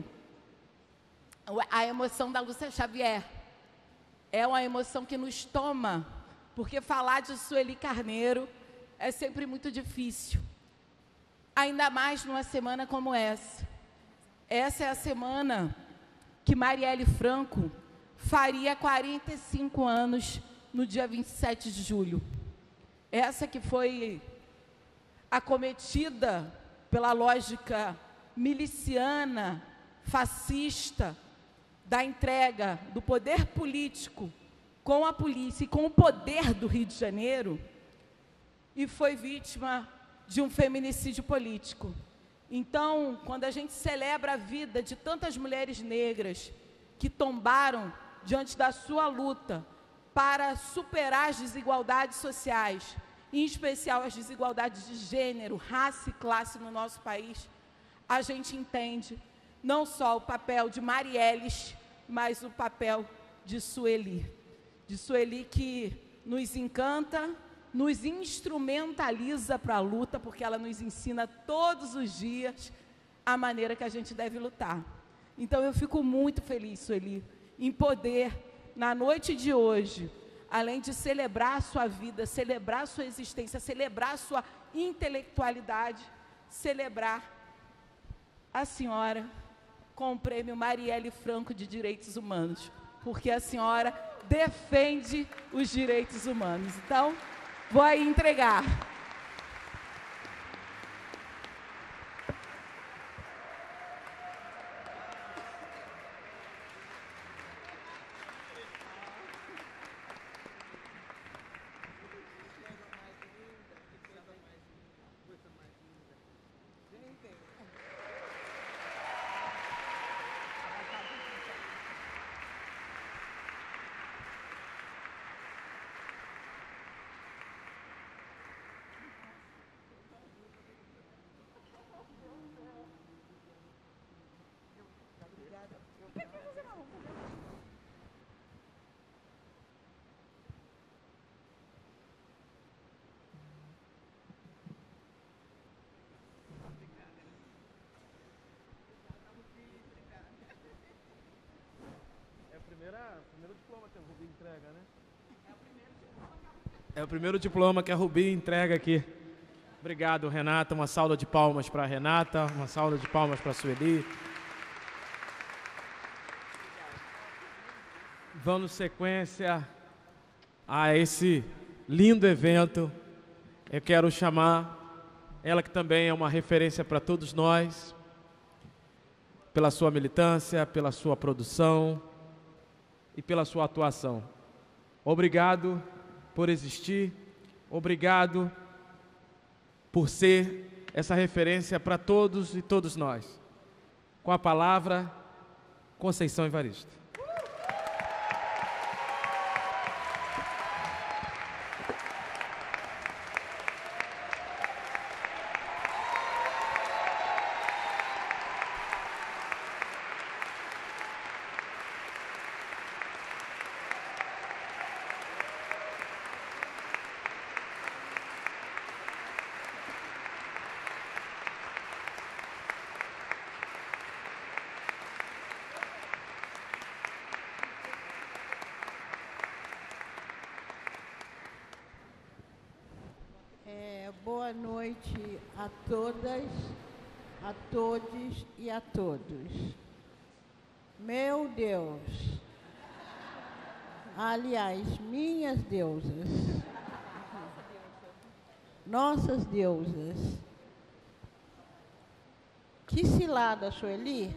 a emoção da Lúcia Xavier. É uma emoção que nos toma, porque falar de Sueli Carneiro é sempre muito difícil. Ainda mais numa semana como essa. Essa é a semana que Marielle Franco faria quarenta e cinco anos no dia vinte e sete de julho. Essa que foi acometida pela lógica miliciana, fascista, da entrega do poder político com a polícia e com o poder do Rio de Janeiro, e foi vítima de um feminicídio político. Então, quando a gente celebra a vida de tantas mulheres negras que tombaram diante da sua luta para superar as desigualdades sociais, em especial as desigualdades de gênero, raça e classe no nosso país, a gente entende não só o papel de Marielles, mas o papel de Sueli. De Sueli que nos encanta, nos instrumentaliza para a luta, porque ela nos ensina todos os dias a maneira que a gente deve lutar. Então, eu fico muito feliz, Sueli, em poder, na noite de hoje, além de celebrar a sua vida, celebrar a sua existência, celebrar a sua intelectualidade, celebrar a senhora com o prêmio Marielle Franco de Direitos Humanos, porque a senhora defende os direitos humanos. Então, vou aí entregar. Primeiro diploma que a Rubi entrega, né? É o primeiro diploma que a Rubi entrega aqui. Obrigado, Renata. Uma salva de palmas para a Renata, uma salva de palmas para a Sueli. Vamos sequência a esse lindo evento. Eu quero chamar ela, que também é uma referência para todos nós, pela sua militância, pela sua produção e pela sua atuação. Obrigado por existir, obrigado por ser essa referência para todos e todos nós. Com a palavra, Conceição Evaristo. Boa noite a todas, a todos e a todos. Meu Deus, aliás, minhas deusas, nossas deusas, que cilada, Sueli,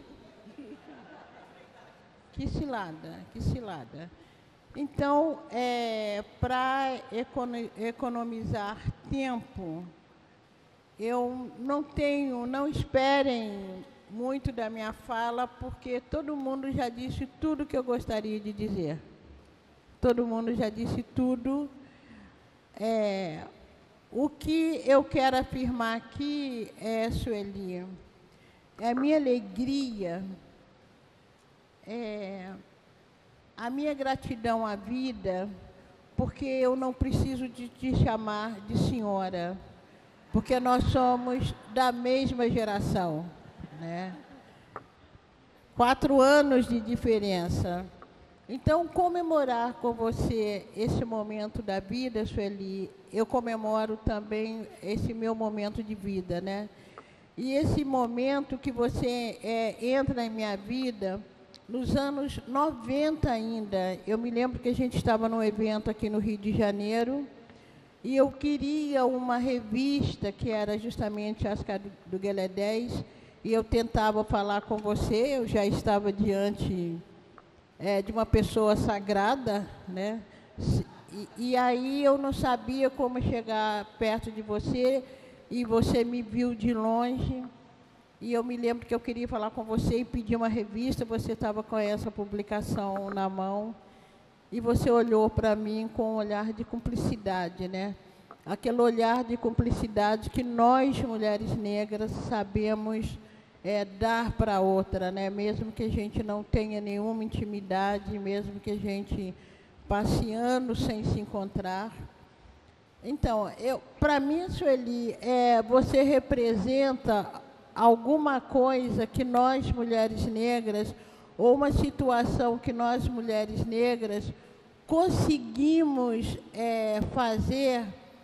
que cilada, que cilada. Então, é, para economizar tempo, eu não tenho, não esperem muito da minha fala, porque todo mundo já disse tudo que eu gostaria de dizer. Todo mundo já disse tudo. É, o que eu quero afirmar aqui, é, Sueli, é a minha alegria, é, a minha gratidão à vida, porque eu não preciso de te chamar de senhora, porque nós somos da mesma geração, né? Quatro anos de diferença. Então, comemorar com você esse momento da vida, Sueli, eu comemoro também esse meu momento de vida, né? E esse momento que você é, entra em minha vida, nos anos noventa ainda, eu me lembro que a gente estava num evento aqui no Rio de Janeiro, e eu queria uma revista que era justamente Ascar do Guelé dez, e eu tentava falar com você, eu já estava diante é, de uma pessoa sagrada, né? E, e aí eu não sabia como chegar perto de você, e você me viu de longe, e eu me lembro que eu queria falar com você e pedir uma revista, você estava com essa publicação na mão, e você olhou para mim com um olhar de cumplicidade, né? Aquele olhar de cumplicidade que nós, mulheres negras, sabemos é, dar para a outra, né? Mesmo que a gente não tenha nenhuma intimidade, mesmo que a gente passe anos sem se encontrar. Então, para mim, Sueli, é, você representa alguma coisa que nós, mulheres negras, ou uma situação que nós, mulheres negras, conseguimos é, fazer,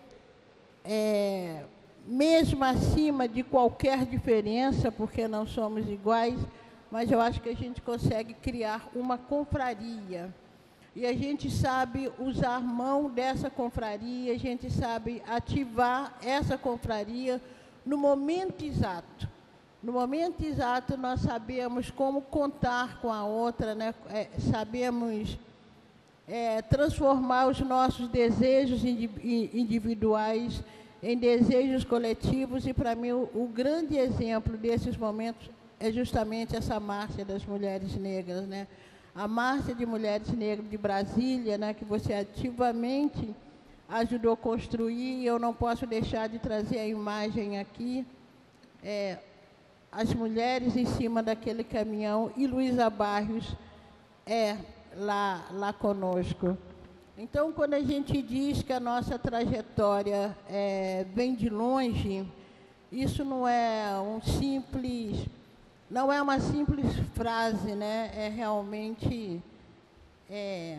é, mesmo acima de qualquer diferença, porque não somos iguais, mas eu acho que a gente consegue criar uma confraria. E a gente sabe usar mão dessa confraria, a gente sabe ativar essa confraria no momento exato. No momento exato, nós sabemos como contar com a outra, né? É, sabemos é, transformar os nossos desejos individuais em desejos coletivos, e, para mim, o, o grande exemplo desses momentos é justamente essa marcha das mulheres negras, né? A Marcha de Mulheres Negras de Brasília, né, que você ativamente ajudou a construir, e eu não posso deixar de trazer a imagem aqui, é, as mulheres em cima daquele caminhão, e Luísa Barrios é lá, lá conosco. Então, quando a gente diz que a nossa trajetória é, vem de longe, isso não é um simples... Não é uma simples frase, né? É realmente é,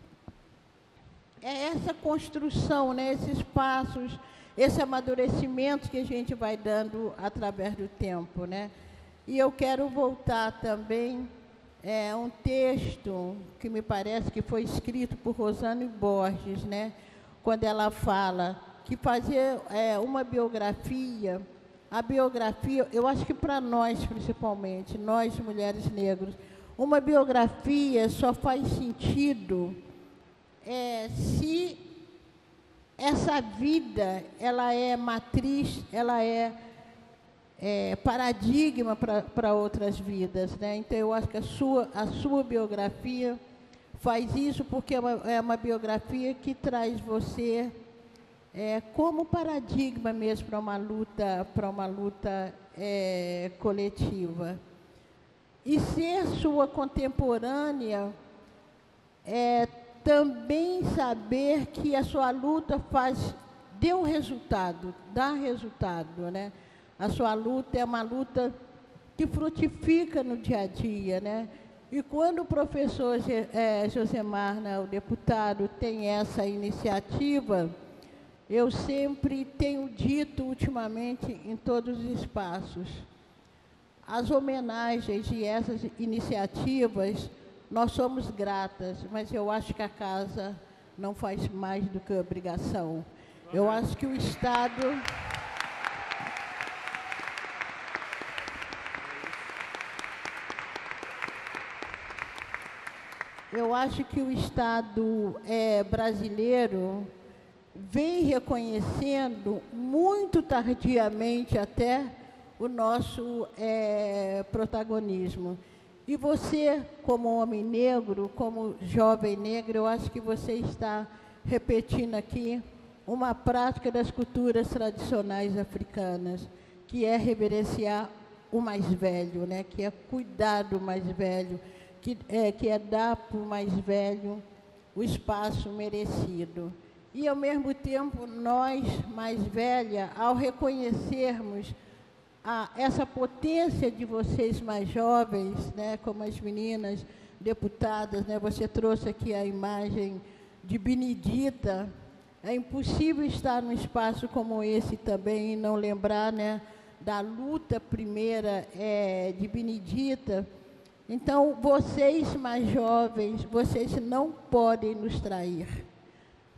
é essa construção, né? Esses passos, esse amadurecimento que a gente vai dando através do tempo, né? E eu quero voltar também é um texto que me parece que foi escrito por Rosane Borges, né? Quando ela fala que fazer é, uma biografia... A biografia, eu acho que para nós, principalmente, nós, mulheres negras, uma biografia só faz sentido é, se essa vida ela é matriz, ela é, é paradigma para outras vidas, né? Então, eu acho que a sua, a sua biografia faz isso, porque é uma, é uma biografia que traz você... É, como paradigma mesmo para uma luta, para uma luta é, coletiva. E ser sua contemporânea é também saber que a sua luta faz, deu resultado, dá resultado, né? A sua luta é uma luta que frutifica no dia a dia, né? E quando o professor é, Josemar, né, o deputado, tem essa iniciativa, eu sempre tenho dito ultimamente em todos os espaços, as homenagens e essas iniciativas, nós somos gratas, mas eu acho que a casa não faz mais do que obrigação. Eu acho que o Estado... Eu acho que o Estado é, brasileiro... vem reconhecendo, muito tardiamente até, o nosso é, protagonismo. E você, como homem negro, como jovem negro, eu acho que você está repetindo aqui uma prática das culturas tradicionais africanas, que é reverenciar o mais velho, né? Que é cuidar do mais velho, que é, que é dar para o mais velho o espaço merecido. E, ao mesmo tempo, nós, mais velha, ao reconhecermos a, essa potência de vocês mais jovens, né, como as meninas deputadas, né, você trouxe aqui a imagem de Benedita, é impossível estar num espaço como esse também e não lembrar, né, da luta primeira é, de Benedita. Então, vocês mais jovens, vocês não podem nos trair.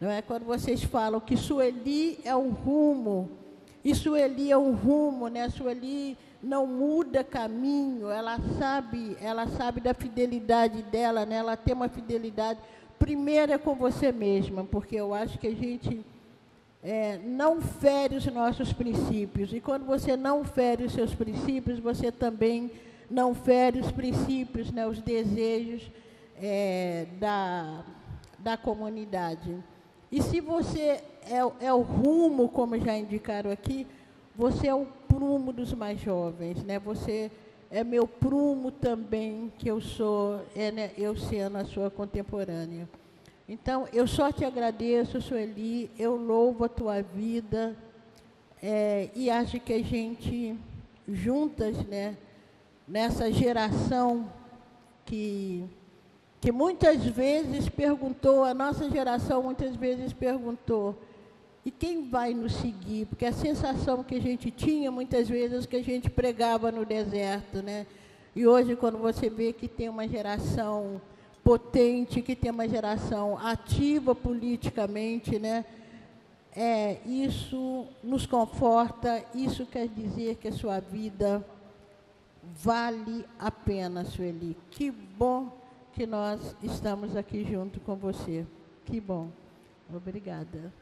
não é? Quando vocês falam que Sueli é um rumo, e Sueli é um rumo, né? Sueli não muda caminho, ela sabe, ela sabe da fidelidade dela, né? Ela tem uma fidelidade. Primeiro é com você mesma, porque eu acho que a gente é, não fere os nossos princípios. E quando você não fere os seus princípios, você também não fere os princípios, né? Os desejos é, da, da comunidade. E se você é, é o rumo, como já indicaram aqui, você é o prumo dos mais jovens, né? Você é meu prumo também, que eu sou, é, né, eu sendo a sua contemporânea. Então, eu só te agradeço, Sueli, eu louvo a tua vida, é, e acho que a gente, juntas, né, nessa geração que, que muitas vezes perguntou, a nossa geração muitas vezes perguntou, e quem vai nos seguir? Porque a sensação que a gente tinha, muitas vezes, que a gente pregava no deserto, né? E hoje, quando você vê que tem uma geração potente, que tem uma geração ativa politicamente, né? É, isso nos conforta, isso quer dizer que a sua vida vale a pena, Sueli. Que bom que nós estamos aqui junto com você. Que bom. Obrigada.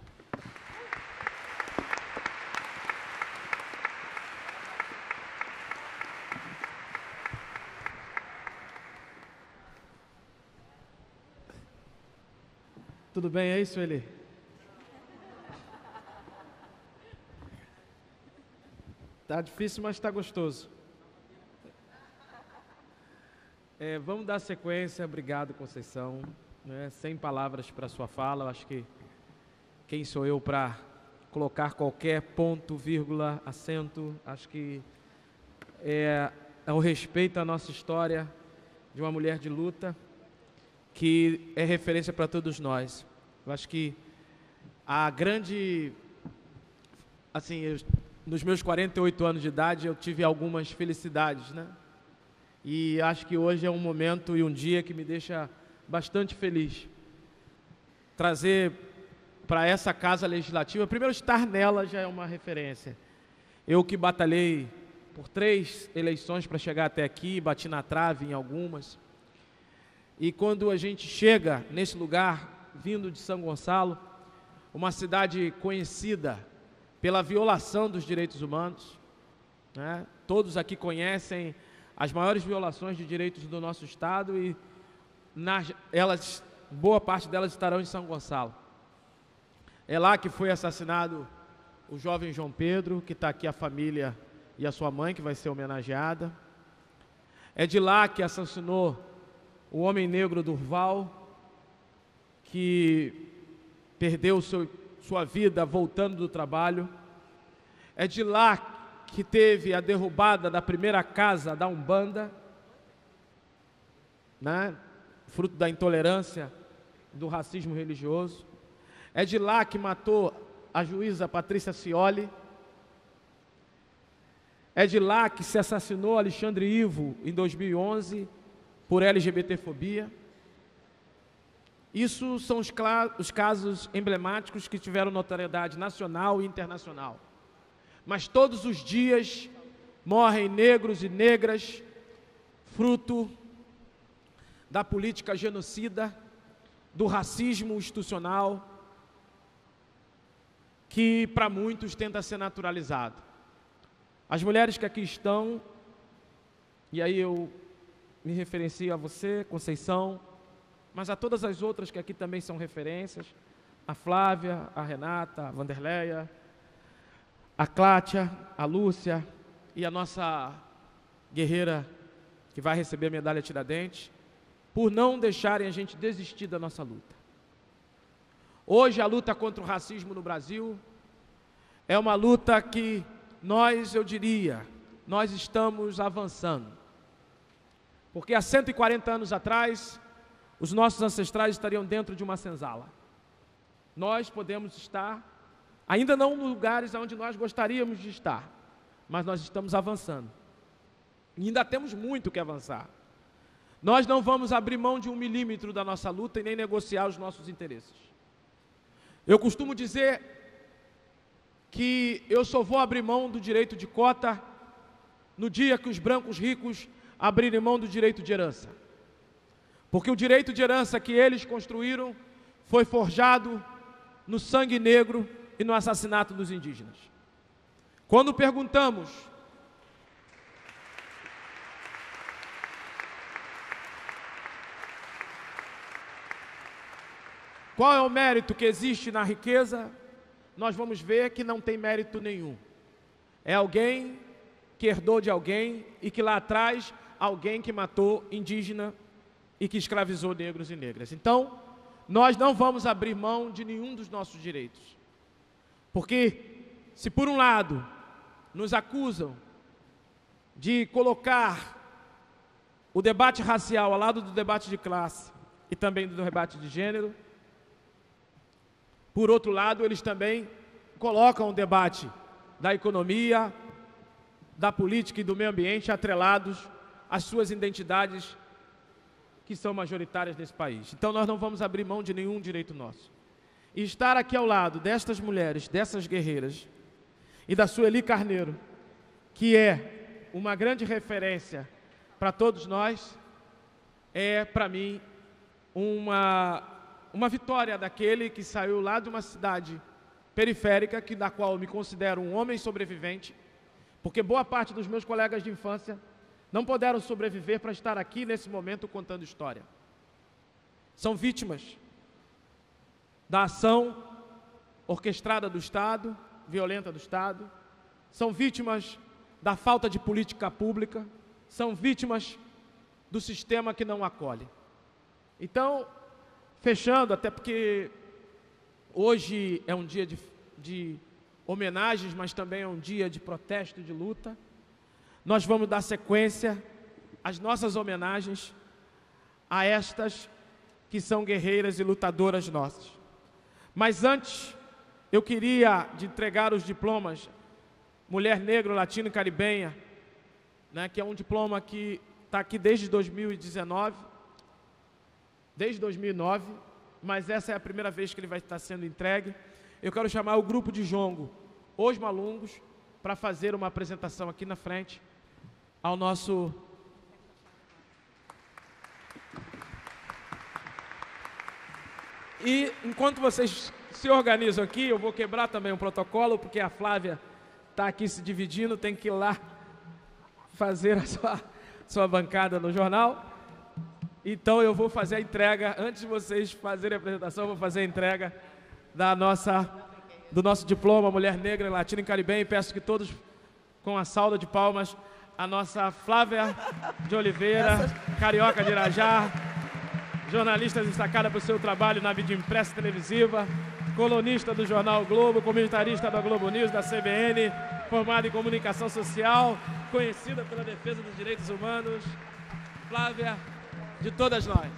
Tudo bem aí, Sueli? Tá difícil, mas está gostoso. É, vamos dar sequência. Obrigado, Conceição. Né? Sem palavras para a sua fala. Eu acho que quem sou eu para colocar qualquer ponto, vírgula, acento? Acho que é, é o respeito à nossa história de uma mulher de luta, que é referência para todos nós. Eu acho que a grande... Assim, eu, nos meus quarenta e oito anos de idade, eu tive algumas felicidades, né? E acho que hoje é um momento e um dia que me deixa bastante feliz. Trazer para essa Casa Legislativa, primeiro estar nela já é uma referência. Eu que batalhei por três eleições para chegar até aqui, bati na trave em algumas. E quando a gente chega nesse lugar, vindo de São Gonçalo, uma cidade conhecida pela violação dos direitos humanos, né? Todos aqui conhecem as maiores violações de direitos do nosso estado e nas, elas, boa parte delas estarão em São Gonçalo. É lá que foi assassinado o jovem João Pedro, que está aqui a família e a sua mãe, que vai ser homenageada. É de lá que assassinou o homem negro Durval, que perdeu seu, sua vida voltando do trabalho. É de lá que teve a derrubada da primeira casa da Umbanda, né? Fruto da intolerância, do racismo religioso. É de lá que matou a juíza Patrícia Scioli. É de lá que se assassinou Alexandre Ivo em dois mil e onze por LGBTfobia. Isso são os, os casos emblemáticos que tiveram notoriedade nacional e internacional. Mas todos os dias morrem negros e negras, fruto da política genocida, do racismo institucional, que para muitos tenta ser naturalizado. As mulheres que aqui estão, e aí eu me referencio a você, Conceição, mas a todas as outras que aqui também são referências, a Flávia, a Renata, a Vanderleia, a Clátia, a Lúcia e a nossa guerreira que vai receber a medalha Tiradentes, por não deixarem a gente desistir da nossa luta. Hoje a luta contra o racismo no Brasil é uma luta que nós, eu diria, nós estamos avançando. Porque há cento e quarenta anos atrás, os nossos ancestrais estariam dentro de uma senzala. Nós podemos estar, ainda não nos lugares onde nós gostaríamos de estar, mas nós estamos avançando. E ainda temos muito que avançar. Nós não vamos abrir mão de um milímetro da nossa luta e nem negociar os nossos interesses. Eu costumo dizer que eu só vou abrir mão do direito de cota no dia que os brancos ricos abrirem mão do direito de herança. Porque o direito de herança que eles construíram foi forjado no sangue negro e no assassinato dos indígenas. Quando perguntamos qual é o mérito que existe na riqueza, nós vamos ver que não tem mérito nenhum. É alguém que herdou de alguém e que lá atrás alguém que matou indígena e que escravizou negros e negras. Então, nós não vamos abrir mão de nenhum dos nossos direitos. Porque, se por um lado nos acusam de colocar o debate racial ao lado do debate de classe e também do debate de gênero, por outro lado, eles também colocam o debate da economia, da política e do meio ambiente atrelados às suas identidades que são majoritárias nesse país. Então nós não vamos abrir mão de nenhum direito nosso. E estar aqui ao lado destas mulheres, dessas guerreiras, e da Sueli Carneiro, que é uma grande referência para todos nós, é, para mim, uma, uma vitória daquele que saiu lá de uma cidade periférica, que, da qual eu me considero um homem sobrevivente, porque boa parte dos meus colegas de infância não puderam sobreviver para estar aqui nesse momento contando história. São vítimas da ação orquestrada do Estado, violenta do Estado, são vítimas da falta de política pública, são vítimas do sistema que não acolhe. Então, fechando, até porque hoje é um dia de, de homenagens, mas também é um dia de protesto e de luta, nós vamos dar sequência às nossas homenagens a estas que são guerreiras e lutadoras nossas. Mas antes, eu queria de entregar os diplomas Mulher Negro, Latino e Caribenha, né, que é um diploma que está aqui desde dois mil e dezenove, desde dois mil e nove, mas essa é a primeira vez que ele vai estar sendo entregue. Eu quero chamar o grupo de jongo, Os Malungos, para fazer uma apresentação aqui na frente ao nosso... E enquanto vocês se organizam aqui, eu vou quebrar também um protocolo, porque a Flávia está aqui se dividindo, tem que ir lá fazer a sua, sua bancada no jornal. Então eu vou fazer a entrega, antes de vocês fazerem a apresentação, eu vou fazer a entrega da nossa, do nosso diploma Mulher Negra, Latina e Caribenha, e peço que todos, com a salva de palmas, a nossa Flávia de Oliveira, carioca de Irajá, jornalista destacada por seu trabalho na mídia impressa e televisiva, colunista do jornal Globo, comentarista da Globo News, da C B N, formada em comunicação social, conhecida pela defesa dos direitos humanos. Flávia, de todas nós.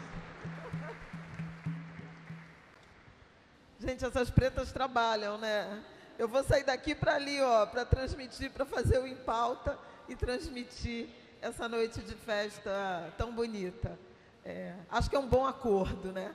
Gente, essas pretas trabalham, né? Eu vou sair daqui para ali, ó, para transmitir, para fazer o Em Pauta e transmitir essa noite de festa tão bonita. É, acho que é um bom acordo, né?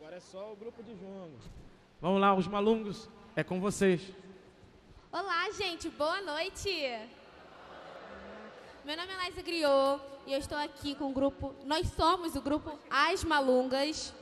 Agora é só o grupo de jongo. Vamos lá, os malungos, é com vocês. Olá, gente, boa noite. Meu nome é Laísa Griot e eu estou aqui com o grupo, nós somos o grupo As Malungas.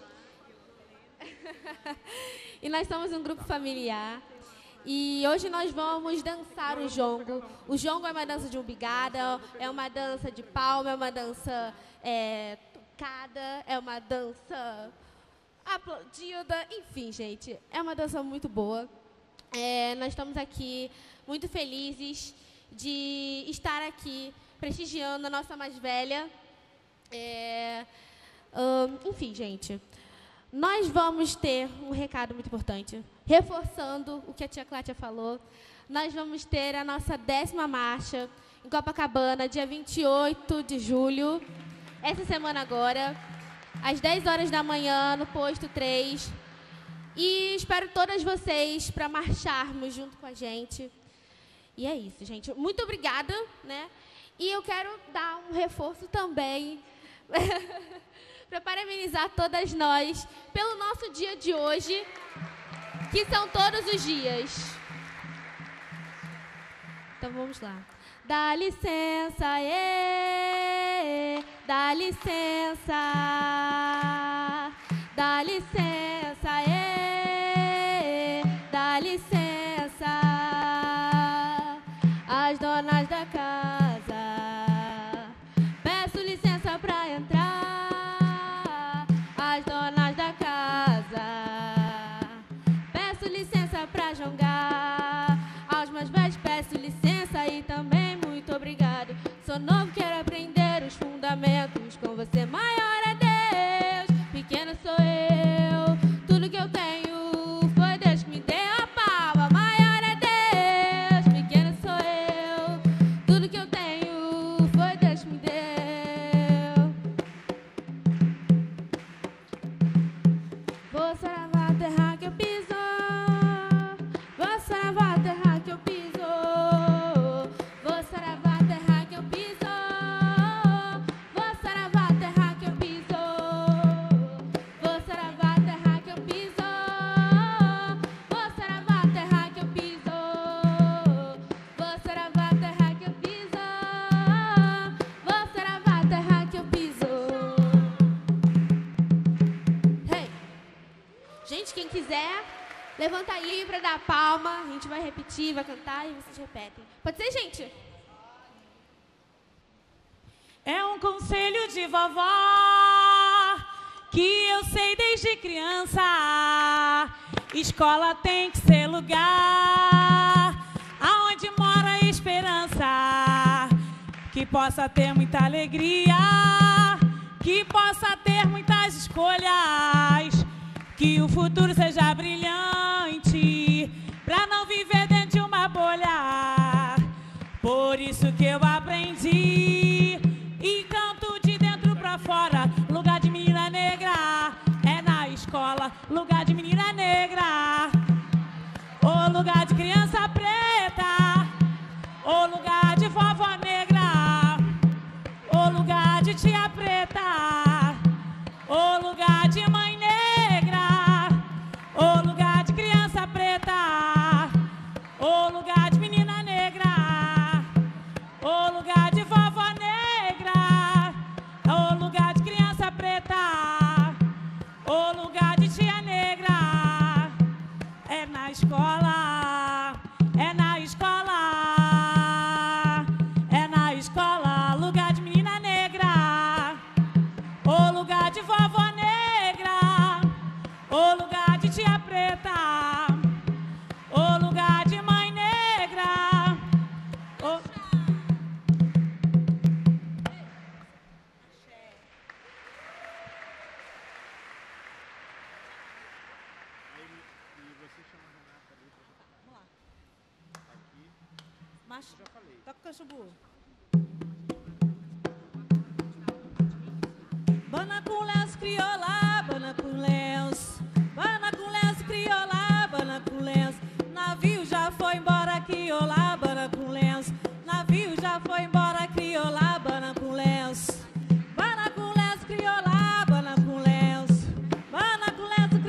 E nós somos um grupo familiar. E hoje nós vamos dançar o jongo. O jongo é uma dança de umbigada, é uma dança de palma, é uma dança é, tocada, é uma dança aplaudida. Enfim, gente, é uma dança muito boa. É, nós estamos aqui muito felizes de estar aqui prestigiando a nossa mais velha. É, um, enfim, gente, nós vamos ter um recado muito importante. Reforçando o que a tia Cláudia falou, nós vamos ter a nossa décima marcha em Copacabana, dia vinte e oito de julho, essa semana agora, às dez horas da manhã, no posto três. E espero todas vocês para marcharmos junto com a gente. E é isso, gente. Muito obrigada, né? E eu quero dar um reforço também para parabenizar todas nós pelo nosso dia de hoje, que são todos os dias. Então vamos lá. Dá licença, ê, dá licença, dá licença, ê, dá licença. As donas da casa, peço licença pra entrar. As donas da casa, peço licença pra jongar. Aos mais velhos peço licença e também muito obrigado. Sou novo, quero aprender os fundamentos. Com você maior é Deus, pequeno sou eu. Tudo que eu tenho foi Deus que me deu a palma. Maior é Deus, pequeno sou eu. Tudo que eu tenho foi Deus que me deu. Vou sarar a terra que eu piso. Vou sarar a terra que eu piso. Vou sarar a terra que eu piso. Vou sarar a terra que eu piso. Vou sarar a terra que eu piso. Vou sarar a terra que eu piso. Vou sarar a terra que eu piso. Vou sarar a terra que eu piso. Hey. Gente, quem quiser, levanta aí pra dar palma. A gente vai repetir, vai cantar e vocês repetem. Pode ser, gente? É um conselho de vovó que eu sei desde criança. Escola tem que ser lugar aonde mora a esperança, que possa ter muita alegria, que possa ter muitas escolhas, que o futuro seja brilhante, pra não viver dentro de uma bolha. Por isso que eu aprendi e canto de dentro pra fora. Lugar de menina negra é na escola. Lugar de menina negra, o lugar de criança preta, o lugar de vovó negra, o lugar de tia preta, o lugar de mãe negra, o lugar de criança preta, o lugar de menina negra, o lugar de vovó negra, o lugar de criança preta, o lugar de tia negra. É na escola, é na escola, é na escola. Lugar de menina negra, o lugar de vovó negra, o lugar de tia preta, o lugar de mãe negra. O... Mas, toca o cachumbu. Bana com lenço crioula, bana com lenço, bana com lenço crioula, bana com lenço. Navio já foi embora crioula, bana com lenço. Navio já foi embora crioula, bana com lenço. Bana com lenço crioula, bana com lenço, bana com lenço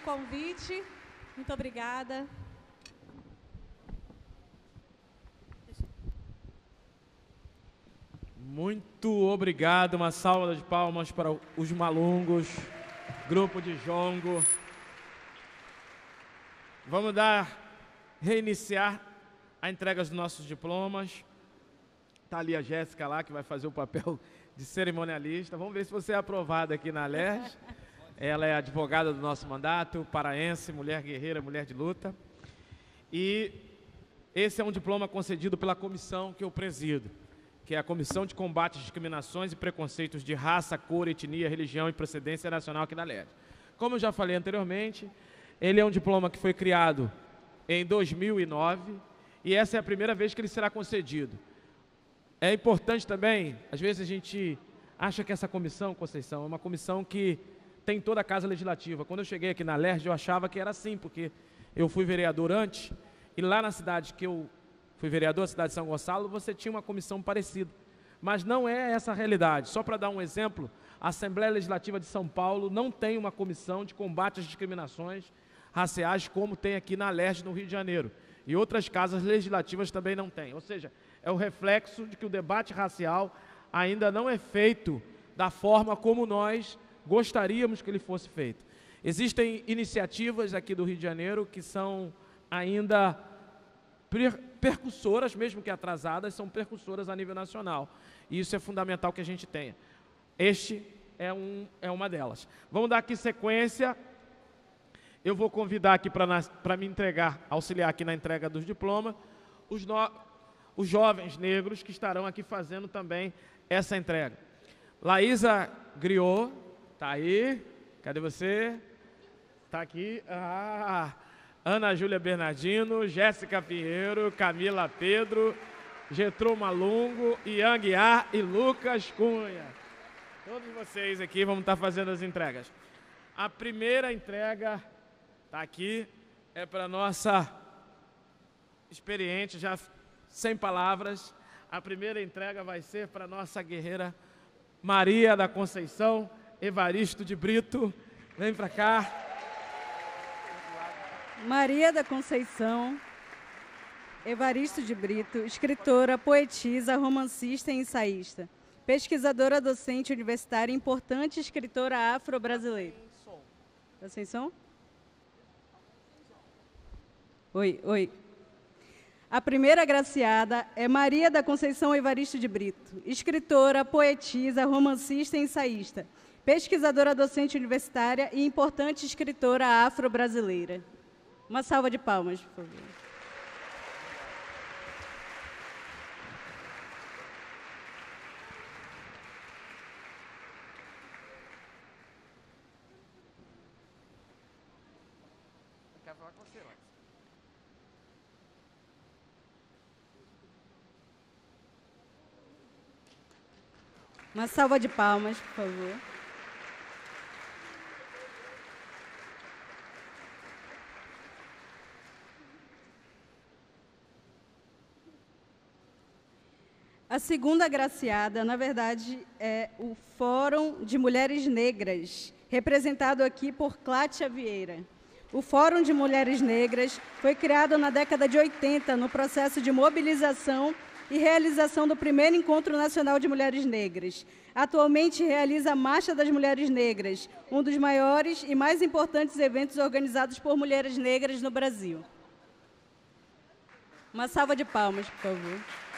convite. Muito obrigada. Muito obrigado. Uma salva de palmas para os malungos, grupo de jongo. Vamos dar, reiniciar a entrega dos nossos diplomas. Está ali a Jéssica lá, que vai fazer o papel de cerimonialista. Vamos ver se você é aprovada aqui na Alerj. Ela é advogada do nosso mandato, paraense, mulher guerreira, mulher de luta. E esse é um diploma concedido pela comissão que eu presido, que é a Comissão de Combate às Discriminações e Preconceitos de Raça, Cor, Etnia, Religião e Procedência Nacional aqui da Alerj. Como eu já falei anteriormente, ele é um diploma que foi criado em dois mil e nove e essa é a primeira vez que ele será concedido. É importante também, às vezes a gente acha que essa comissão, Conceição, é uma comissão que tem toda a Casa Legislativa. Quando eu cheguei aqui na Alerj, eu achava que era assim, porque eu fui vereador antes, e lá na cidade que eu fui vereador, a cidade de São Gonçalo, você tinha uma comissão parecida. Mas não é essa a realidade. Só para dar um exemplo, a Assembleia Legislativa de São Paulo não tem uma comissão de combate às discriminações raciais como tem aqui na Alerj, no Rio de Janeiro. E outras casas legislativas também não têm. Ou seja, é o reflexo de que o debate racial ainda não é feito da forma como nós gostaríamos que ele fosse feito. Existem iniciativas aqui do Rio de Janeiro que são ainda percussoras, mesmo que atrasadas, são percussoras a nível nacional. E isso é fundamental que a gente tenha. Este é, um, é uma delas. Vamos dar aqui sequência. Eu vou convidar aqui para me entregar, auxiliar aqui na entrega dos diplomas, os, no, os jovens negros que estarão aqui fazendo também essa entrega. Laísa Griot, tá aí? Cadê você? Tá aqui. Ah, Ana Júlia Bernardino, Jéssica Pinheiro, Camila Pedro, Getro Malungo, Ian Guiar e Lucas Cunha. Todos vocês aqui vão estar fazendo as entregas. A primeira entrega está aqui, é para nossa experiente, já sem palavras. A primeira entrega vai ser para nossa guerreira Maria da Conceição Evaristo de Brito. Vem para cá. Maria da Conceição Evaristo de Brito, escritora, poetisa, romancista e ensaísta. Pesquisadora, docente universitária e importante escritora afro-brasileira. Tá sem som? Oi, oi. A primeira agraciada é Maria da Conceição Evaristo de Brito, escritora, poetisa, romancista e ensaísta, pesquisadora, docente universitária e importante escritora afro-brasileira. Uma salva de palmas, por favor. Uma salva de palmas, por favor. A segunda agraciada, na verdade, é o Fórum de Mulheres Negras, representado aqui por Clátia Vieira. O Fórum de Mulheres Negras foi criado na década de oitenta, no processo de mobilização e realização do primeiro Encontro Nacional de Mulheres Negras. Atualmente realiza a Marcha das Mulheres Negras, um dos maiores e mais importantes eventos organizados por mulheres negras no Brasil. Uma salva de palmas, por favor.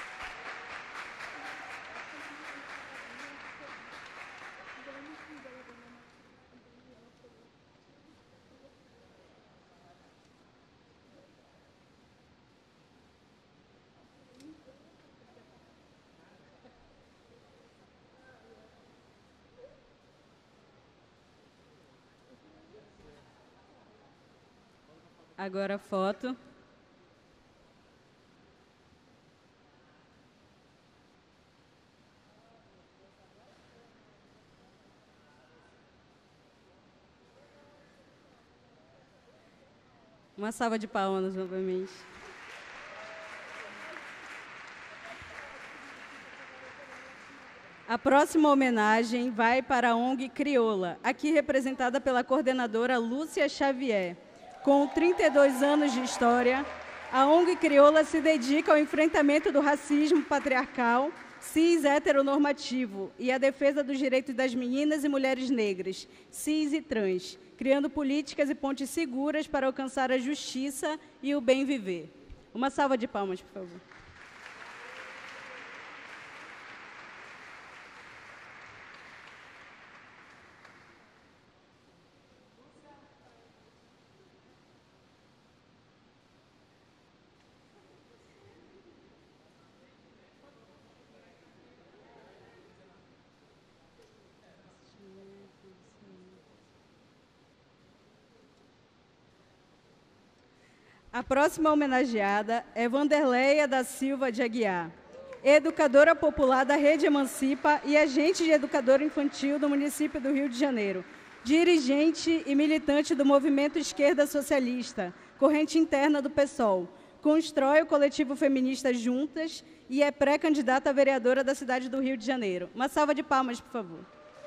Agora a foto. Uma salva de palmas novamente. A próxima homenagem vai para a O N G Crioula, aqui representada pela coordenadora Lúcia Xavier. Com trinta e dois anos de história, a O N G Crioula se dedica ao enfrentamento do racismo patriarcal, cis heteronormativo e à defesa dos direitos das meninas e mulheres negras, cis e trans, criando políticas e pontes seguras para alcançar a justiça e o bem viver. Uma salva de palmas, por favor. A próxima homenageada é Vanderleia da Silva de Aguiar, educadora popular da Rede Emancipa e agente de educadora infantil do município do Rio de Janeiro, dirigente e militante do movimento Esquerda Socialista, corrente interna do PSOL, constrói o coletivo feminista Juntas e é pré-candidata a vereadora da cidade do Rio de Janeiro. Uma salva de palmas, por favor.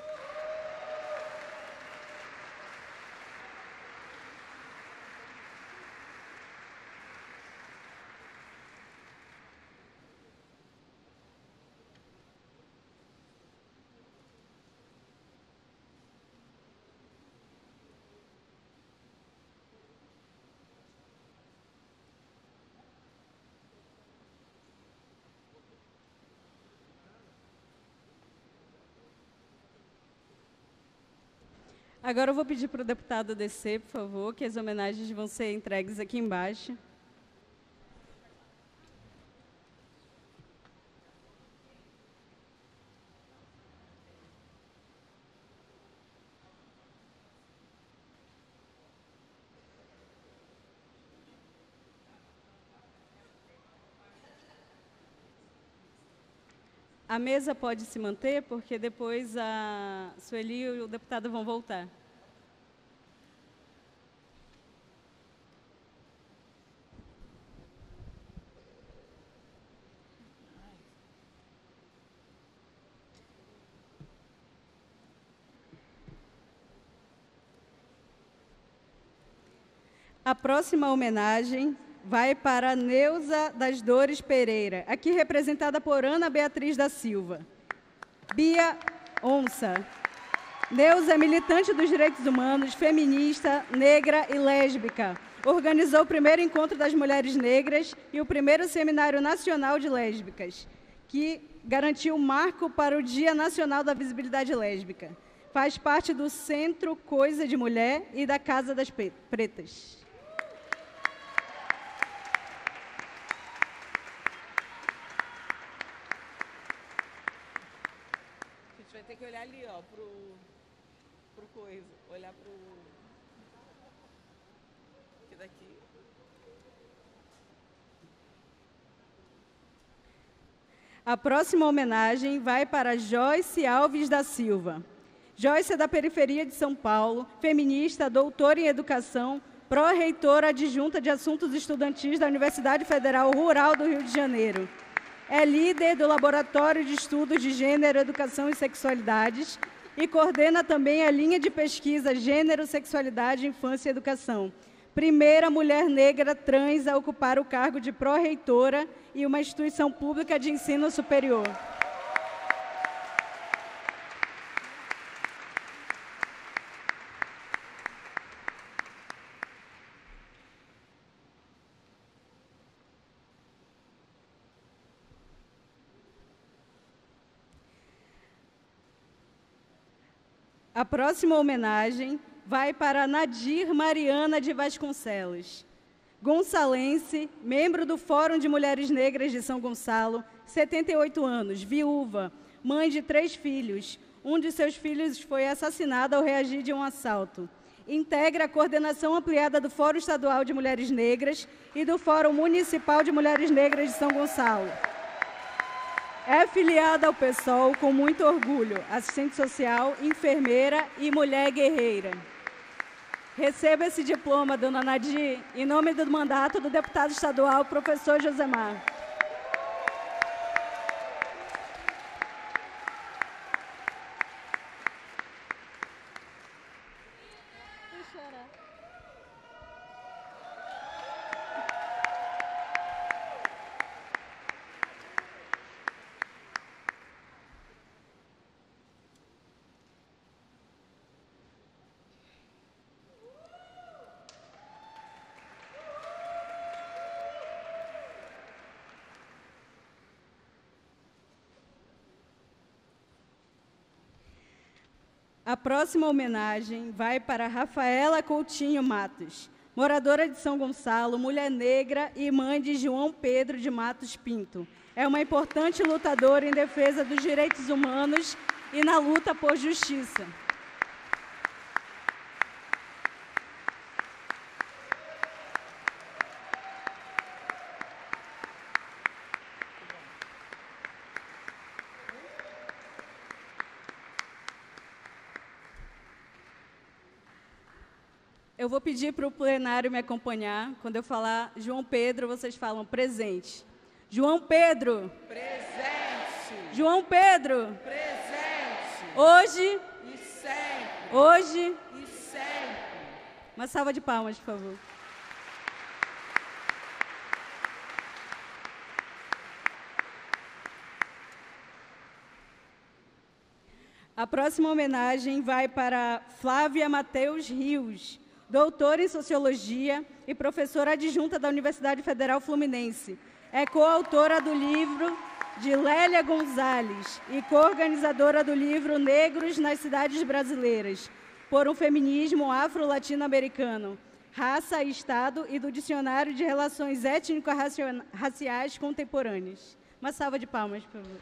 Agora eu vou pedir para o deputado descer, por favor, que as homenagens vão ser entregues aqui embaixo. A mesa pode se manter, porque depois a Sueli e o deputado vão voltar. A próxima homenagem vai para Neuza das Dores Pereira, aqui representada por Ana Beatriz da Silva. Bia Onça. Neuza é militante dos direitos humanos, feminista, negra e lésbica. Organizou o primeiro encontro das mulheres negras e o primeiro seminário nacional de lésbicas, que garantiu o marco para o Dia Nacional da Visibilidade Lésbica. Faz parte do Centro Coisa de Mulher e da Casa das Pretas. Tem que olhar ali, ó, pro, pro coisa, olhar pro... Aqui daqui. A próxima homenagem vai para Joyce Alves da Silva. Joyce é da periferia de São Paulo, feminista, doutora em educação, pró-reitora adjunta de assuntos estudantis da Universidade Federal Rural do Rio de Janeiro. É líder do Laboratório de Estudos de Gênero, Educação e Sexualidades e coordena também a linha de pesquisa Gênero, Sexualidade, Infância e Educação. Primeira mulher negra trans a ocupar o cargo de pró-reitora em uma instituição pública de ensino superior. A próxima homenagem vai para Nadir Mariana de Vasconcelos. Gonçalense, membro do Fórum de Mulheres Negras de São Gonçalo, setenta e oito anos, viúva, mãe de três filhos. Um de seus filhos foi assassinado ao reagir de um assalto. Integra a coordenação ampliada do Fórum Estadual de Mulheres Negras e do Fórum Municipal de Mulheres Negras de São Gonçalo. É filiada ao PSOL com muito orgulho, assistente social, enfermeira e mulher guerreira. Receba esse diploma, dona Nadir, em nome do mandato do deputado estadual, professor Josemar. A próxima homenagem vai para Rafaela Coutinho Matos, moradora de São Gonçalo, mulher negra e mãe de João Pedro de Matos Pinto. É uma importante lutadora em defesa dos direitos humanos e na luta por justiça. Eu vou pedir para o plenário me acompanhar. Quando eu falar João Pedro, vocês falam presente. João Pedro. Presente. João Pedro. Presente. Hoje. E sempre. Hoje. E sempre. Uma salva de palmas, por favor. A próxima homenagem vai para Flávia Mateus Rios, doutora em Sociologia e professora adjunta da Universidade Federal Fluminense. É coautora do livro de Lélia Gonzalez e coorganizadora do livro Negros nas Cidades Brasileiras, por um feminismo afro-latino-americano, raça e Estado e do Dicionário de Relações Étnico-Raciais Contemporâneas. Uma salva de palmas, por favor.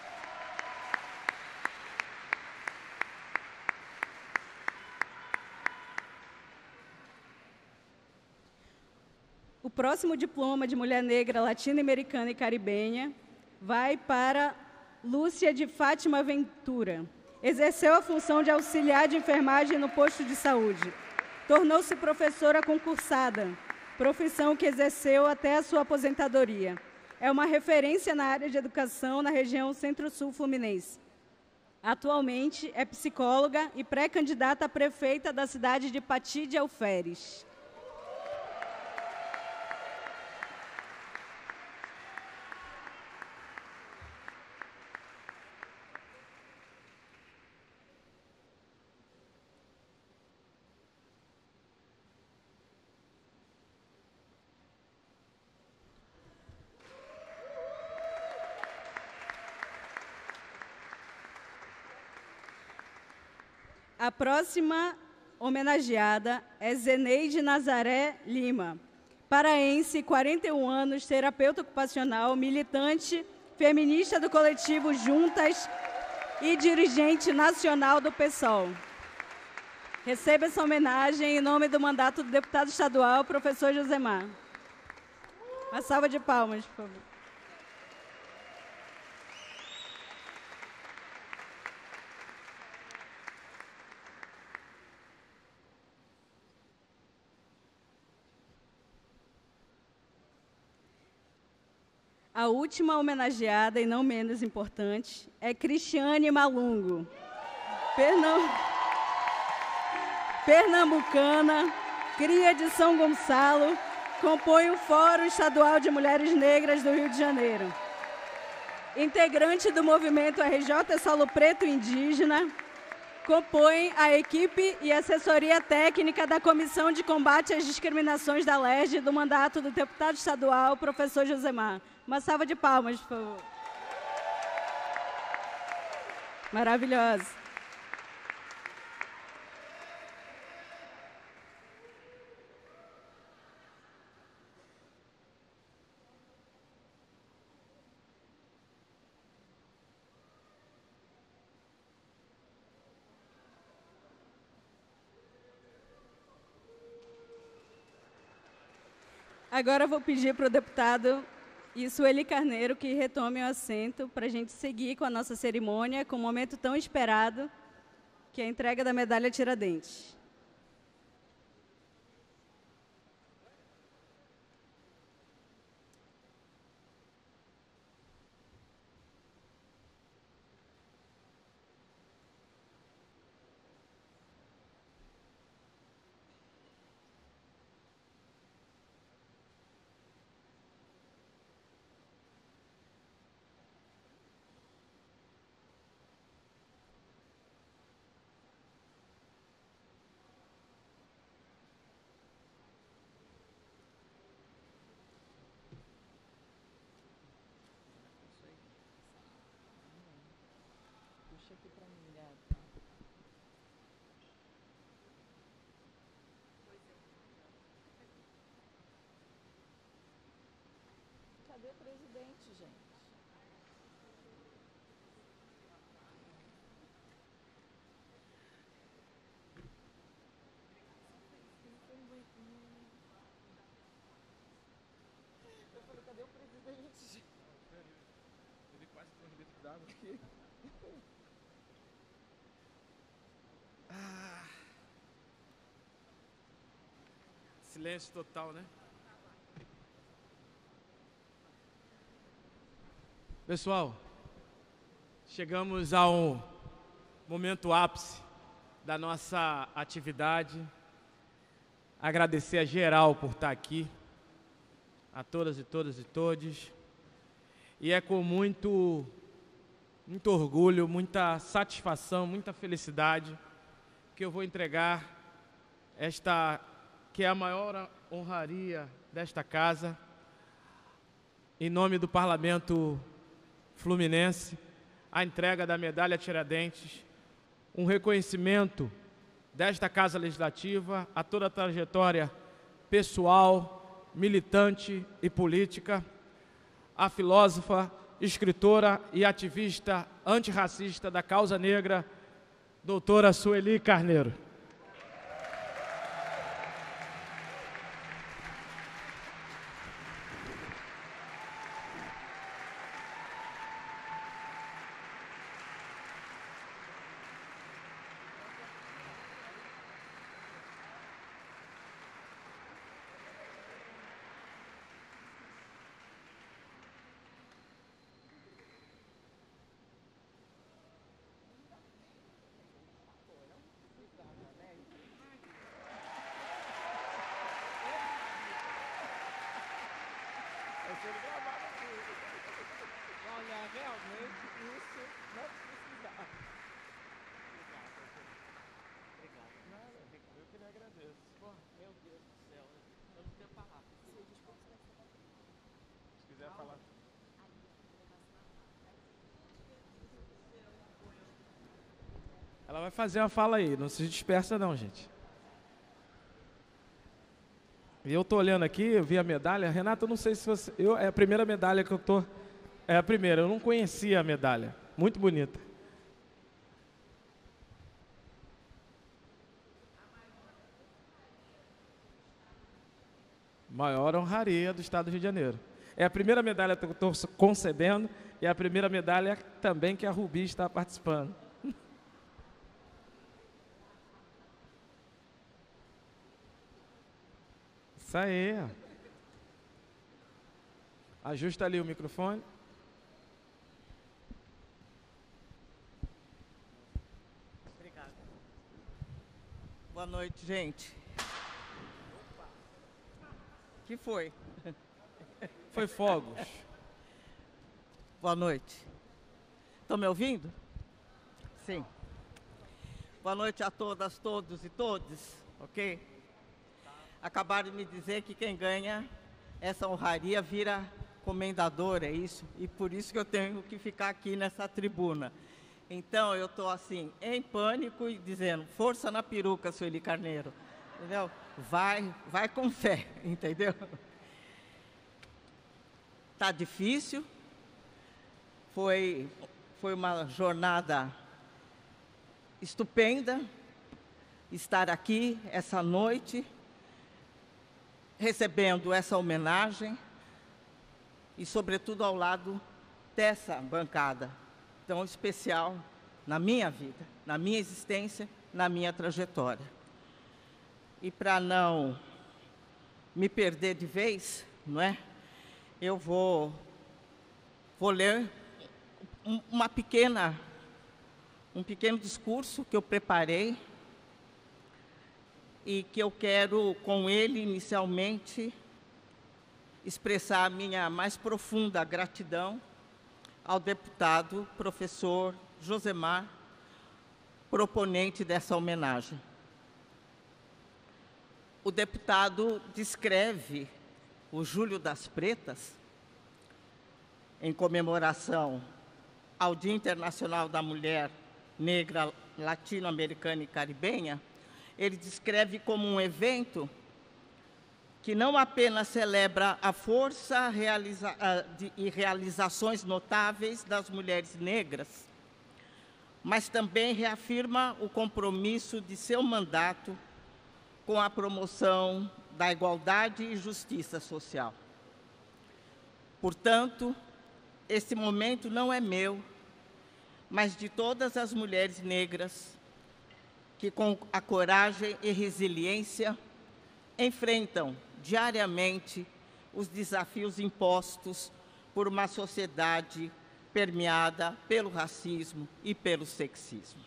O próximo diploma de mulher negra latino-americana e caribenha vai para Lúcia de Fátima Ventura. Exerceu a função de auxiliar de enfermagem no posto de saúde. Tornou-se professora concursada, profissão que exerceu até a sua aposentadoria. É uma referência na área de educação na região Centro-Sul Fluminense. Atualmente é psicóloga e pré-candidata a prefeita da cidade de Pati de Alferes. A próxima homenageada é Zeneide Nazaré Lima, paraense, quarenta e um anos, terapeuta ocupacional, militante feminista do coletivo Juntas e dirigente nacional do PSOL. Receba essa homenagem em nome do mandato do deputado estadual, professor Josemar. Uma salva de palmas, por favor. A última homenageada, e não menos importante, é Cristiane Malungo, Pernam... pernambucana, cria de São Gonçalo, compõe o Fórum Estadual de Mulheres Negras do Rio de Janeiro. Integrante do movimento R J Solo Preto Indígena, compõe a equipe e assessoria técnica da Comissão de Combate às Discriminações da L E R J do mandato do deputado estadual, professor Josemar. Uma salva de palmas, por favor. Maravilhosa. Agora eu vou pedir para o deputado e Sueli Carneiro que retomem o assento para a gente seguir com a nossa cerimônia, com um momento tão esperado, que é a entrega da medalha Tiradentes. Cadê o presidente, gente? Eu falei, cadê o presidente? Ele quase tem um litro d'água aqui. Ah. Silêncio total, né? Pessoal, chegamos ao momento ápice da nossa atividade. Agradecer a geral por estar aqui, a todas e todas e todos. E é com muito, muito orgulho, muita satisfação, muita felicidade que eu vou entregar esta, que é a maior honraria desta casa, em nome do Parlamento Fluminense, a entrega da medalha Tiradentes, um reconhecimento desta Casa Legislativa a toda a trajetória pessoal, militante e política, a filósofa, escritora e ativista antirracista da causa negra, doutora Sueli Carneiro. Olha, realmente isso não precisava. Obrigado. Nada, eu que lhe agradeço. Pô, meu Deus do céu, eu não tenho palavras. Se quiser falar. Ela vai fazer uma fala aí, não se dispersa não, gente. E eu tô olhando aqui, eu vi a medalha. Renata, eu não sei se você... Eu, é a primeira medalha que eu tô... É a primeira, eu não conhecia a medalha. Muito bonita. Maior honraria do Estado do Rio de Janeiro. É a primeira medalha que eu estou concedendo e é a primeira medalha também que a Rubi está participando. Isso aí. Ajusta ali o microfone. Obrigada. Boa noite, gente. O que foi? Foi fogos. Boa noite. Estão me ouvindo? Sim. Boa noite a todas, todos e todes, ok? Acabaram de me dizer que quem ganha essa honraria vira comendador, é isso? E por isso que eu tenho que ficar aqui nessa tribuna. Então, eu estou assim, em pânico e dizendo, força na peruca, Sueli Carneiro. Entendeu? Vai, vai com fé, entendeu? Tá difícil. Foi, foi uma jornada estupenda estar aqui essa noite, recebendo essa homenagem e, sobretudo, ao lado dessa bancada tão especial na minha vida, na minha existência, na minha trajetória. E para não me perder de vez, não é? Eu vou, vou ler um, uma pequena, um pequeno discurso que eu preparei e que eu quero, com ele, inicialmente, expressar a minha mais profunda gratidão ao deputado professor Josemar, proponente dessa homenagem. O deputado descreve o Julho das Pretas, em comemoração ao Dia Internacional da Mulher Negra, Latino-Americana e Caribenha. Ele descreve como um evento que não apenas celebra a força realiza de, e realizações notáveis das mulheres negras, mas também reafirma o compromisso de seu mandato com a promoção da igualdade e justiça social. Portanto, esse momento não é meu, mas de todas as mulheres negras que, com a coragem e resiliência, enfrentam diariamente os desafios impostos por uma sociedade permeada pelo racismo e pelo sexismo.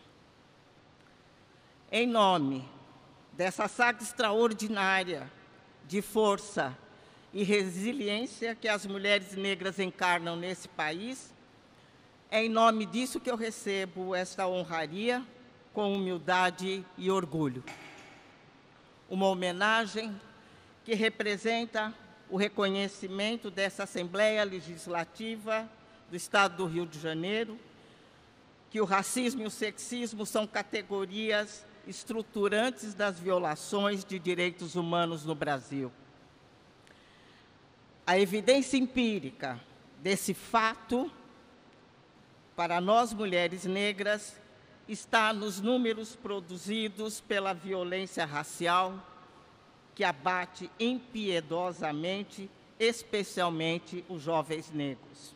Em nome dessa saga extraordinária de força e resiliência que as mulheres negras encarnam nesse país, é em nome disso que eu recebo esta honraria com humildade e orgulho. Uma homenagem que representa o reconhecimento dessa Assembleia Legislativa do Estado do Rio de Janeiro, que o racismo e o sexismo são categorias estruturantes das violações de direitos humanos no Brasil. A evidência empírica desse fato, para nós mulheres negras, está nos números produzidos pela violência racial, que abate impiedosamente, especialmente os jovens negros.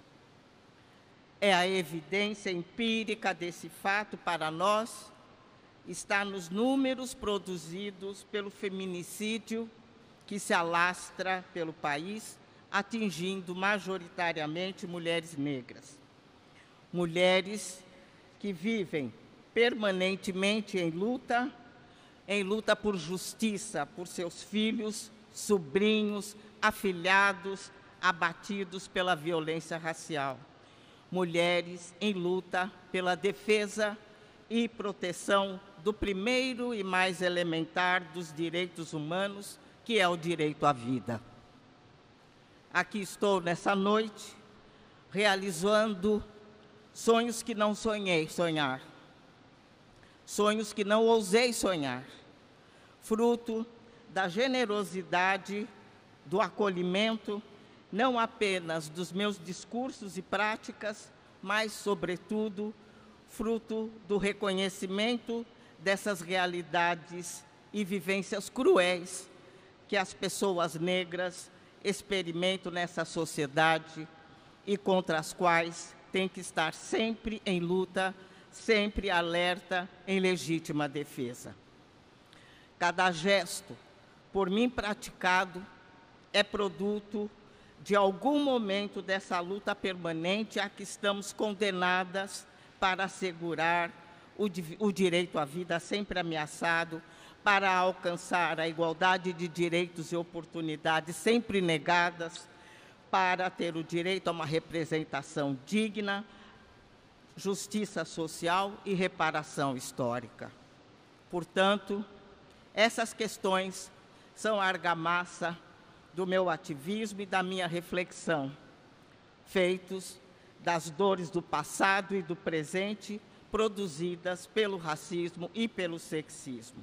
É a evidência empírica desse fato para nós, está nos números produzidos pelo feminicídio que se alastra pelo país, atingindo majoritariamente mulheres negras. Mulheres que vivem permanentemente em luta, em luta por justiça, por seus filhos, sobrinhos, afilhados, abatidos pela violência racial. Mulheres em luta pela defesa e proteção do primeiro e mais elementar dos direitos humanos, que é o direito à vida. Aqui estou nessa noite, realizando sonhos que não sonhei sonhar, sonhos que não ousei sonhar, fruto da generosidade, do acolhimento, não apenas dos meus discursos e práticas, mas, sobretudo, fruto do reconhecimento dessas realidades e vivências cruéis que as pessoas negras experimentam nessa sociedade e contra as quais tem que estar sempre em luta, sempre alerta, em legítima defesa. Cada gesto, por mim praticado, é produto de algum momento dessa luta permanente a que estamos condenadas para assegurar o, o direito à vida sempre ameaçado, para alcançar a igualdade de direitos e oportunidades sempre negadas, para ter o direito a uma representação digna, justiça social e reparação histórica. Portanto, essas questões são a argamassa do meu ativismo e da minha reflexão, feitos das dores do passado e do presente, produzidas pelo racismo e pelo sexismo.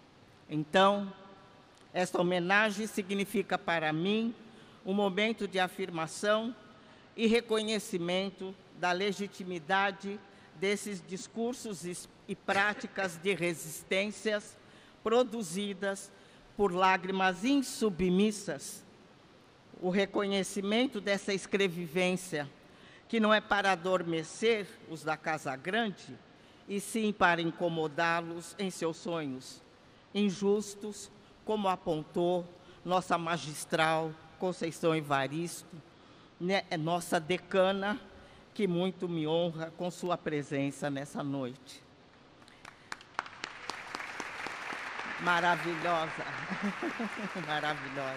Então, esta homenagem significa para mim um momento de afirmação e reconhecimento da legitimidade desses discursos e práticas de resistências produzidas por lágrimas insubmissas, o reconhecimento dessa escrevivência, que não é para adormecer os da Casa Grande, e sim para incomodá-los em seus sonhos injustos, como apontou nossa magistral Conceição Evaristo, né, nossa decana, que muito me honra com sua presença nessa noite. Maravilhosa, maravilhosa.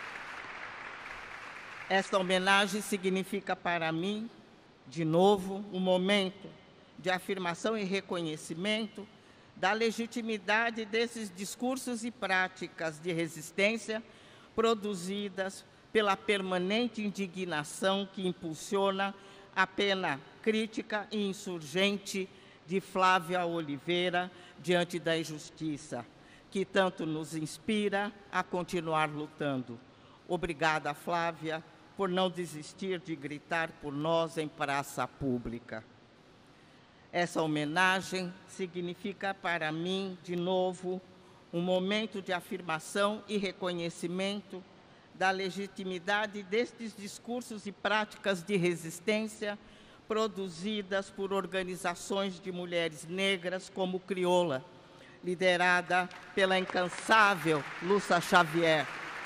Esta homenagem significa para mim, de novo, um momento de afirmação e reconhecimento da legitimidade desses discursos e práticas de resistência produzidas pela permanente indignação que impulsiona a pena crítica e insurgente de Flávia Oliveira diante da injustiça, que tanto nos inspira a continuar lutando. Obrigada, Flávia, por não desistir de gritar por nós em praça pública. Essa homenagem significa para mim, de novo, um momento de afirmação e reconhecimento da legitimidade destes discursos e práticas de resistência produzidas por organizações de mulheres negras como Crioula, liderada pela incansável Lúcia Xavier.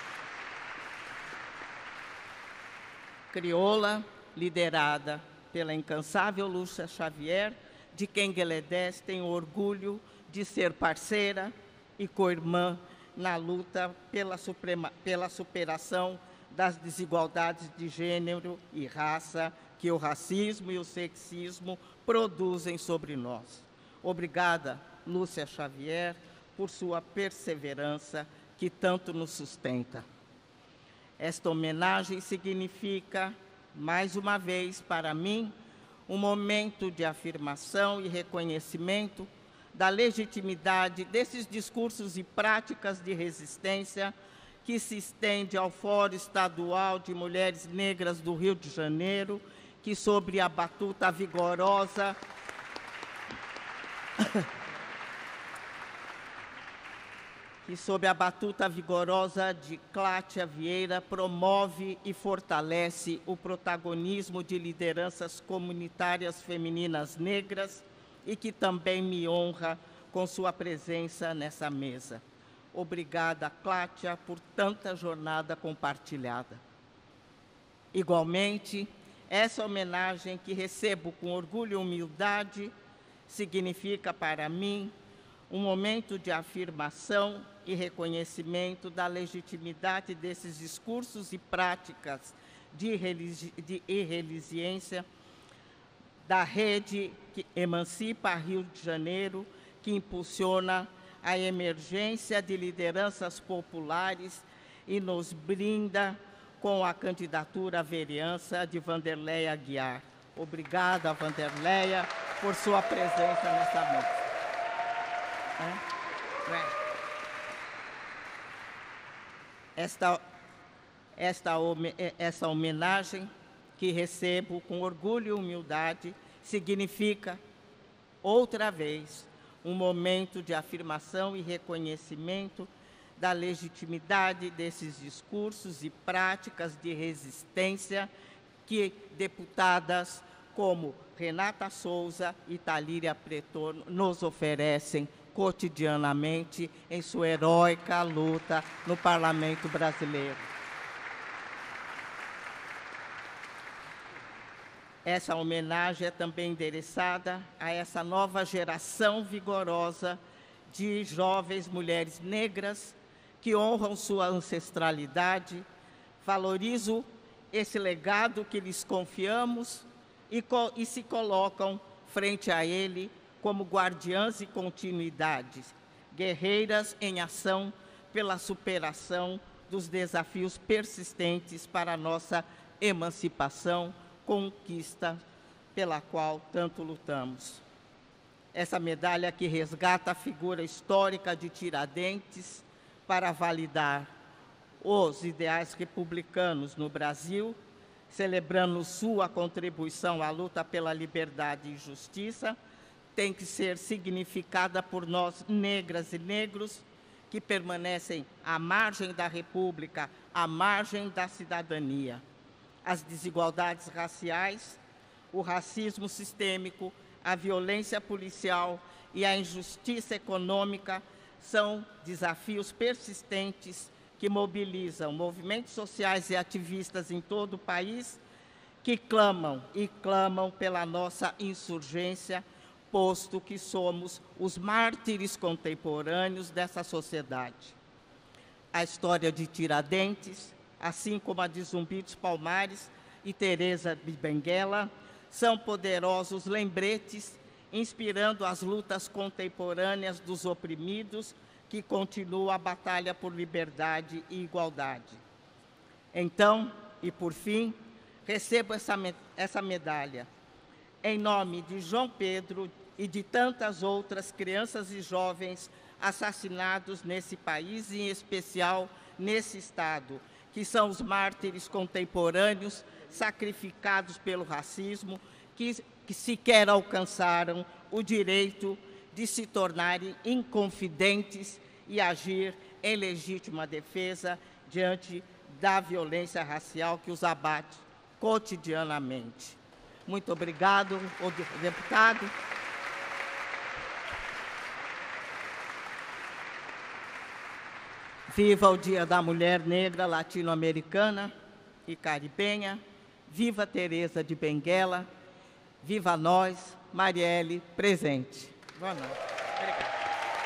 Crioula, liderada pela incansável Lúcia Xavier, de quem Gueledés tem o orgulho de ser parceira e co-irmã na luta pela, suprema, pela superação das desigualdades de gênero e raça que o racismo e o sexismo produzem sobre nós. Obrigada, Lúcia Xavier, por sua perseverança que tanto nos sustenta. Esta homenagem significa, mais uma vez, para mim, um momento de afirmação e reconhecimento da legitimidade desses discursos e práticas de resistência que se estende ao Fórum Estadual de Mulheres Negras do Rio de Janeiro, que, sob a batuta vigorosa que, sob a batuta vigorosa de Clátia Vieira, promove e fortalece o protagonismo de lideranças comunitárias femininas negras e que também me honra com sua presença nessa mesa. Obrigada, Clátia, por tanta jornada compartilhada. Igualmente, essa homenagem que recebo com orgulho e humildade significa para mim um momento de afirmação e reconhecimento da legitimidade desses discursos e práticas de, de irresiliência da rede que emancipa Rio de Janeiro, que impulsiona a emergência de lideranças populares e nos brinda com a candidatura à vereança de Vanderleia Aguiar. Obrigada, Vanderleia, por sua presença nessa mesa. Esta, esta, essa homenagem que recebo com orgulho e humildade significa, outra vez, um momento de afirmação e reconhecimento da legitimidade desses discursos e práticas de resistência que deputadas como Renata Souza e Talíria Pretor nos oferecem cotidianamente em sua heróica luta no Parlamento brasileiro. Essa homenagem é também endereçada a essa nova geração vigorosa de jovens mulheres negras que honram sua ancestralidade. Valorizo esse legado que lhes confiamos e, e se colocam frente a ele como guardiãs e continuidades, guerreiras em ação pela superação dos desafios persistentes para a nossa emancipação, conquista pela qual tanto lutamos. Essa medalha que resgata a figura histórica de Tiradentes para validar os ideais republicanos no Brasil, celebrando sua contribuição à luta pela liberdade e justiça, tem que ser significada por nós, negras e negros, que permanecem à margem da República, à margem da cidadania. As desigualdades raciais, o racismo sistêmico, a violência policial e a injustiça econômica são desafios persistentes que mobilizam movimentos sociais e ativistas em todo o país que clamam e clamam pela nossa insurgência, posto que somos os mártires contemporâneos dessa sociedade. A história de Tiradentes, assim como a de Zumbi dos Palmares e Teresa de Benguela, são poderosos lembretes, inspirando as lutas contemporâneas dos oprimidos que continuam a batalha por liberdade e igualdade. Então, e por fim, recebo essa, essa medalha em nome de João Pedro e de tantas outras crianças e jovens assassinados nesse país, e em especial nesse Estado, que são os mártires contemporâneos sacrificados pelo racismo, que, que sequer alcançaram o direito de se tornarem inconfidentes e agir em legítima defesa diante da violência racial que os abate cotidianamente. Muito obrigado, deputado. Viva o Dia da Mulher Negra Latino-Americana e Caribenha. Viva Teresa de Benguela. Viva nós, Marielle, presente. Boa noite. Obrigada.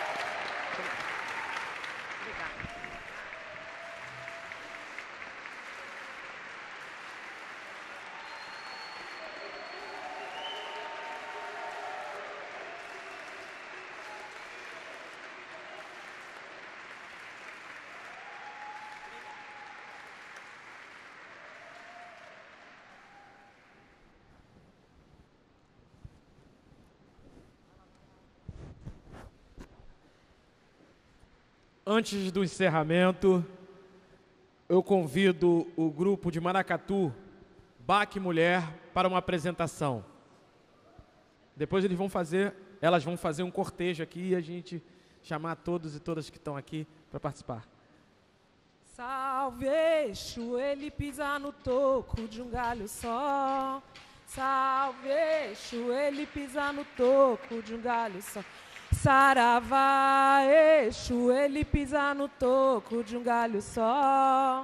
Antes do encerramento, eu convido o grupo de Maracatu, B A C Mulher, para uma apresentação. Depois eles vão fazer, elas vão fazer um cortejo aqui e a gente chamar todos e todas que estão aqui para participar. Salve Exu, ele pisa no toco de um galho só. Salve Exu, ele pisa no toco de um galho só. Saravá, Exu, ele pisa no toco de um galho só.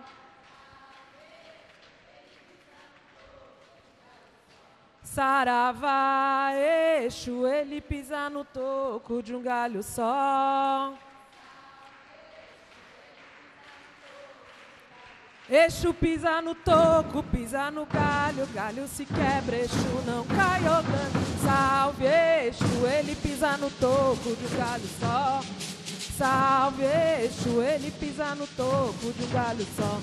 Saravá, Exu, ele pisa no toco de um galho só. Exu pisa no toco, pisa no galho, galho se quebra, Exu não cai ogando. Salve Exu, ele pisa no toco de um galho só. Salve Exu, ele pisa no toco de um galho só.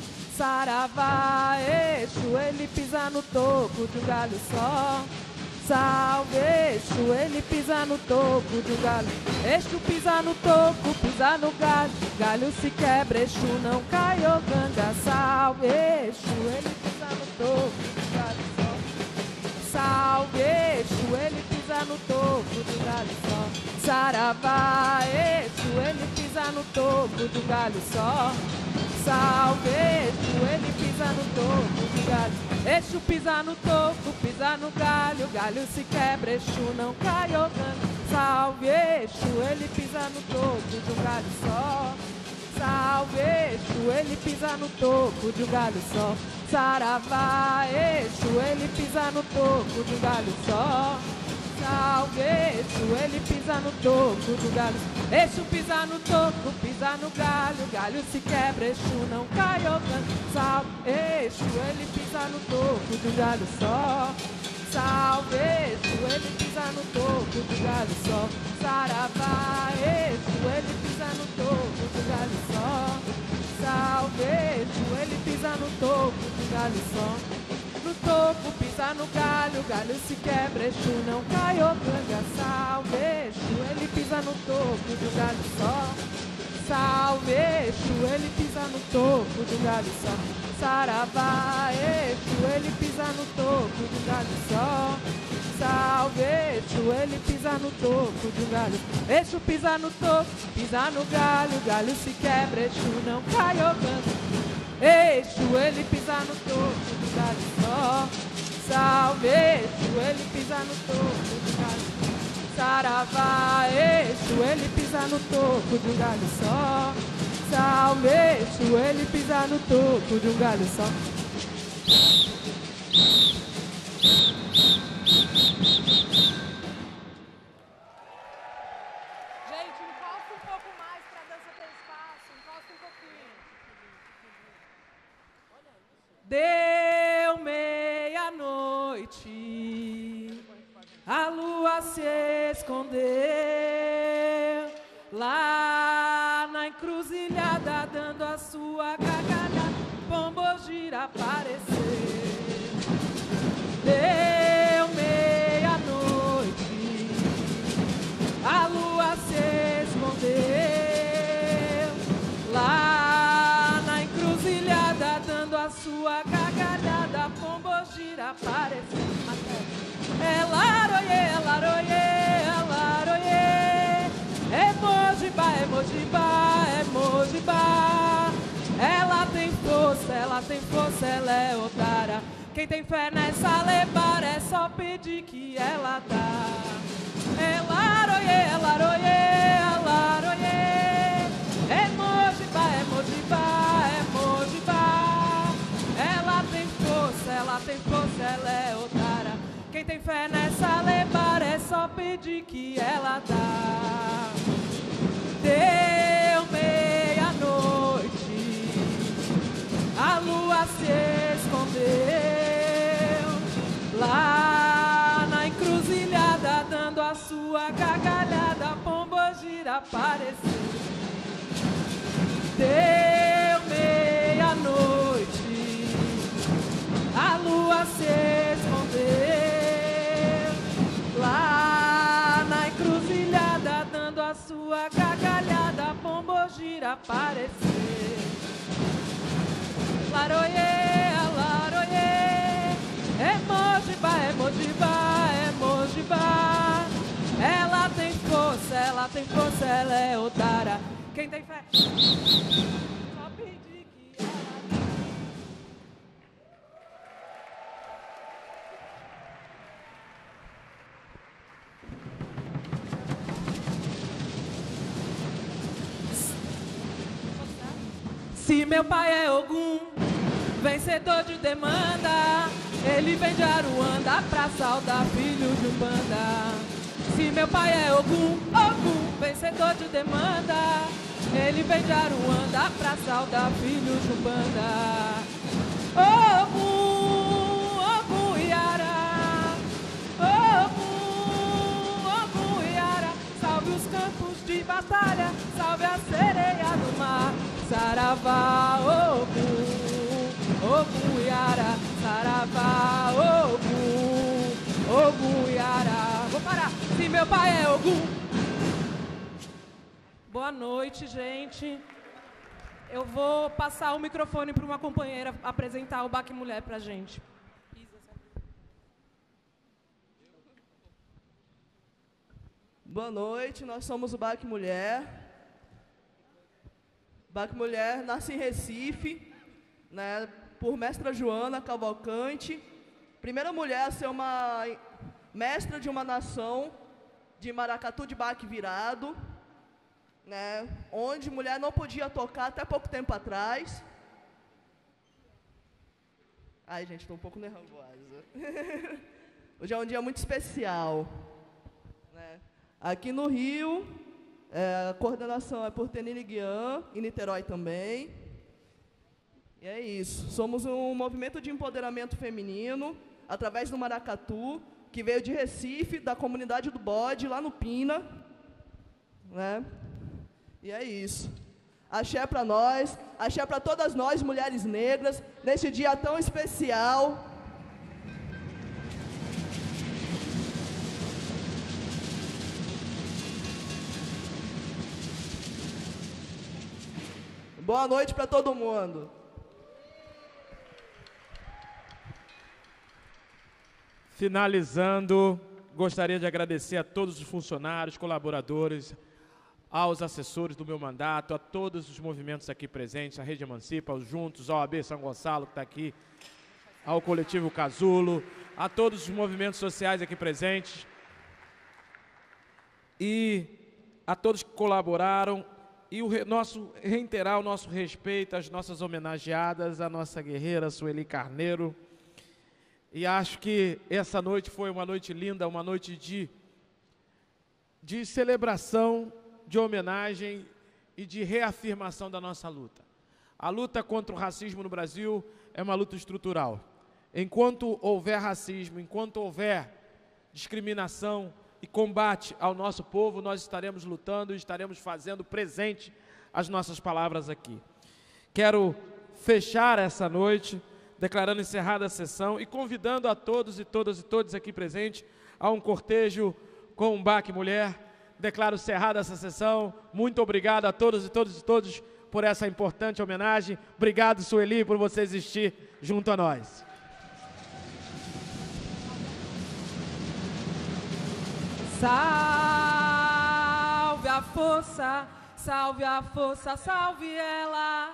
Saravá, Exu, ele pisa no toco de um galho só. Salve Exu, ele pisa no toco de um galho. Exu pisa no toco, pisa no galho, galho se quebra, Exu não cai ô ganga. Salve Exu, ele pisa no toco de um galho só. Salve Exu, ele pisa no toco de um galho só. Saravá, Exu, ele pisa no toco de um galho só. Salve Exu, ele pisa no toco de um galho. Exu pisa no toco, pisa no galho, galho se quebra, Exu não cai ô ganga. Salve Exu, ele pisa no toco de um galho só. Salve Exu, ele pisa no toco de um galho só. Saravá, Exu, ele pisa no toco de um galho só. Salve Exu, ele pisa no toco de um galho. Exu pisa no toco, pisa no galho, galho se quebra, Exu não cai ô ganga. Salve Exu, ele pisa no toco de um galho só. Salve Exu, ele pisa no toco de um galho só. Saravá, Exu, ele pisa no toco de um galho só. Salve Exu, ele pisa no toco de um galho só. No toco, pisa no galho, galho se quebra, Exu não cai ô ganga. Salve Exu, ele pisa no toco de um galho só. Salve Exu, ele pisa no toco de um galho só. Saravá, Exu, ele pisa no toco de um galho só. Salve Exu, ele pisa no toco de um galho. Exu pisa no toco, pisa no galho, galho se quebra, Exu não cai ô ganga. Exu, ele pisa no toco de um galho só. Salve Exu, ele pisa no toco de um galho. Saravá, Exu, ele pisa no toco de um galho só. Salve Exu, ele pisa no toco de um galho só. Gente, encosta um pouco mais para a dança ter espaço. Encosta um pouquinho. Deu meia-noite, a lua se escondeu, lá na encruzilhada dando a sua gargalhada, Pombogira apareceu. Deu meia-noite, a lua se escondeu, aparecer. Elaroie, elaroie, elaroie. É Mojibá, é Mojibá, é Mojibá. Ela tem força, ela tem força, ela é Otara. Quem tem fé nessa lebara é só pedir que ela dá. Elaroie, elaroie, elaroie. É Mojibá, é Mojibá, é Mojibá. Ela tem força, ela tem força, ela é Otara. Quem tem fé nessa lebara é só pedir que ela dá. Deu meia-noite, a lua se escondeu lá na encruzilhada, dando a sua gargalhada, a pombogira apareceu. Deu meia-noite, a lua se escondeu lá na encruzilhada, dando a sua gargalhada, a pombogira apareceu. Laroie, laroie, é Mojibá, é Mojibá, é Mojibá. Ela tem força, ela tem força, ela é Otara. Quem tem fé? Só pedir que ela... Se meu pai é Ogum, vencedor de demanda, ele vem de Aruanda pra saudar filho de Umbanda. Se meu pai é Ogum, Ogum, vencedor de demanda, ele vem de Aruanda pra saudar filho de Umbanda. Ogum, Ogum Iara, Ogum, Ogum Iara, salve os campos de batalha, salve a sereia do mar. Saravá, Ogum, Ogum Iara, Saravá, Ogum, Ogum Iara. Vou parar. Se meu pai é Ogum. Boa noite, gente. Eu vou passar o microfone para uma companheira apresentar o Baque Mulher pra gente. Boa noite, nós somos o Baque Mulher. Baque Mulher nasce em Recife, né, por mestra Joana Cavalcante, primeira mulher a ser uma mestra de uma nação de maracatu de baque virado, né, onde mulher não podia tocar até pouco tempo atrás. Ai, gente, estou um pouco nervosa. Hoje é um dia muito especial, né? Aqui no Rio, é, a coordenação é por Tenine Guian, em Niterói também. E é isso. Somos um movimento de empoderamento feminino, através do maracatu, que veio de Recife, da comunidade do Bode, lá no Pina. Né? E é isso. Axé para nós, axé para todas nós, mulheres negras, neste dia tão especial. Boa noite para todo mundo. Finalizando, gostaria de agradecer a todos os funcionários, colaboradores, aos assessores do meu mandato, a todos os movimentos aqui presentes, a Rede Emancipa, aos Juntos, a O A B São Gonçalo, que está aqui, ao Coletivo Casulo, a todos os movimentos sociais aqui presentes e a todos que colaboraram. E o re, nosso, reiterar o nosso respeito às nossas homenageadas, a nossa guerreira Sueli Carneiro. E acho que essa noite foi uma noite linda, uma noite de, de celebração, de homenagem e de reafirmação da nossa luta. A luta contra o racismo no Brasil é uma luta estrutural. Enquanto houver racismo, enquanto houver discriminação e combate ao nosso povo, nós estaremos lutando e estaremos fazendo presente as nossas palavras aqui. Quero fechar essa noite declarando encerrada a sessão e convidando a todos e todas e todos aqui presentes a um cortejo com um Baque Mulher. Declaro encerrada essa sessão. Muito obrigado a todos e todos e todos por essa importante homenagem. Obrigado, Sueli, por você existir junto a nós. Salve a força, salve a força, salve ela.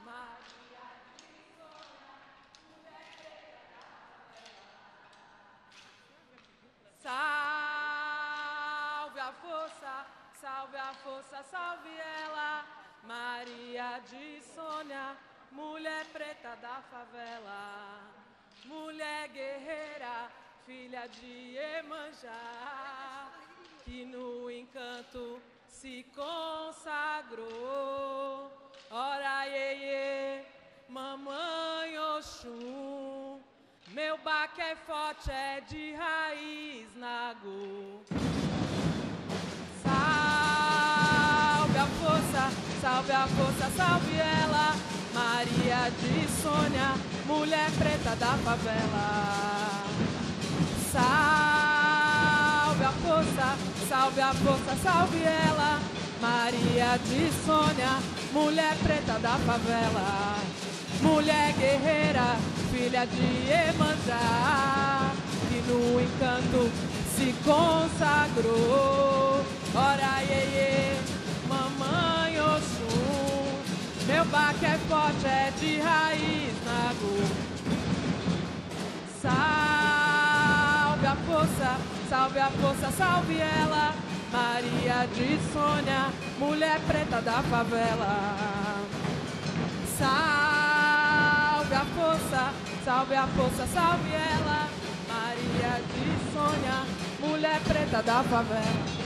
Salve a força, salve a força, salve ela. Maria de Sônia, mulher preta da favela. Mulher guerreira, filha de Iemanjá, que no encanto se consagrou. Ora, iê, iê, mamãe Oxum, meu baque é forte, é de raiz Nagô. Salve a força, salve a força, salve ela. Maria de Sônia, mulher preta da favela. Salve a força, salve a força, salve ela. Maria de Sônia, mulher preta da favela. Mulher guerreira, filha de Iemanjá, que no encanto se consagrou. Ora, iê, iê, mamãe Oxum, meu baque é forte, é de raiz Nagô. Salve a força, salve a força, salve ela. Maria de Sônia, mulher preta da favela. Salve a força, salve a força, salve ela. Maria de Sônia, mulher preta da favela.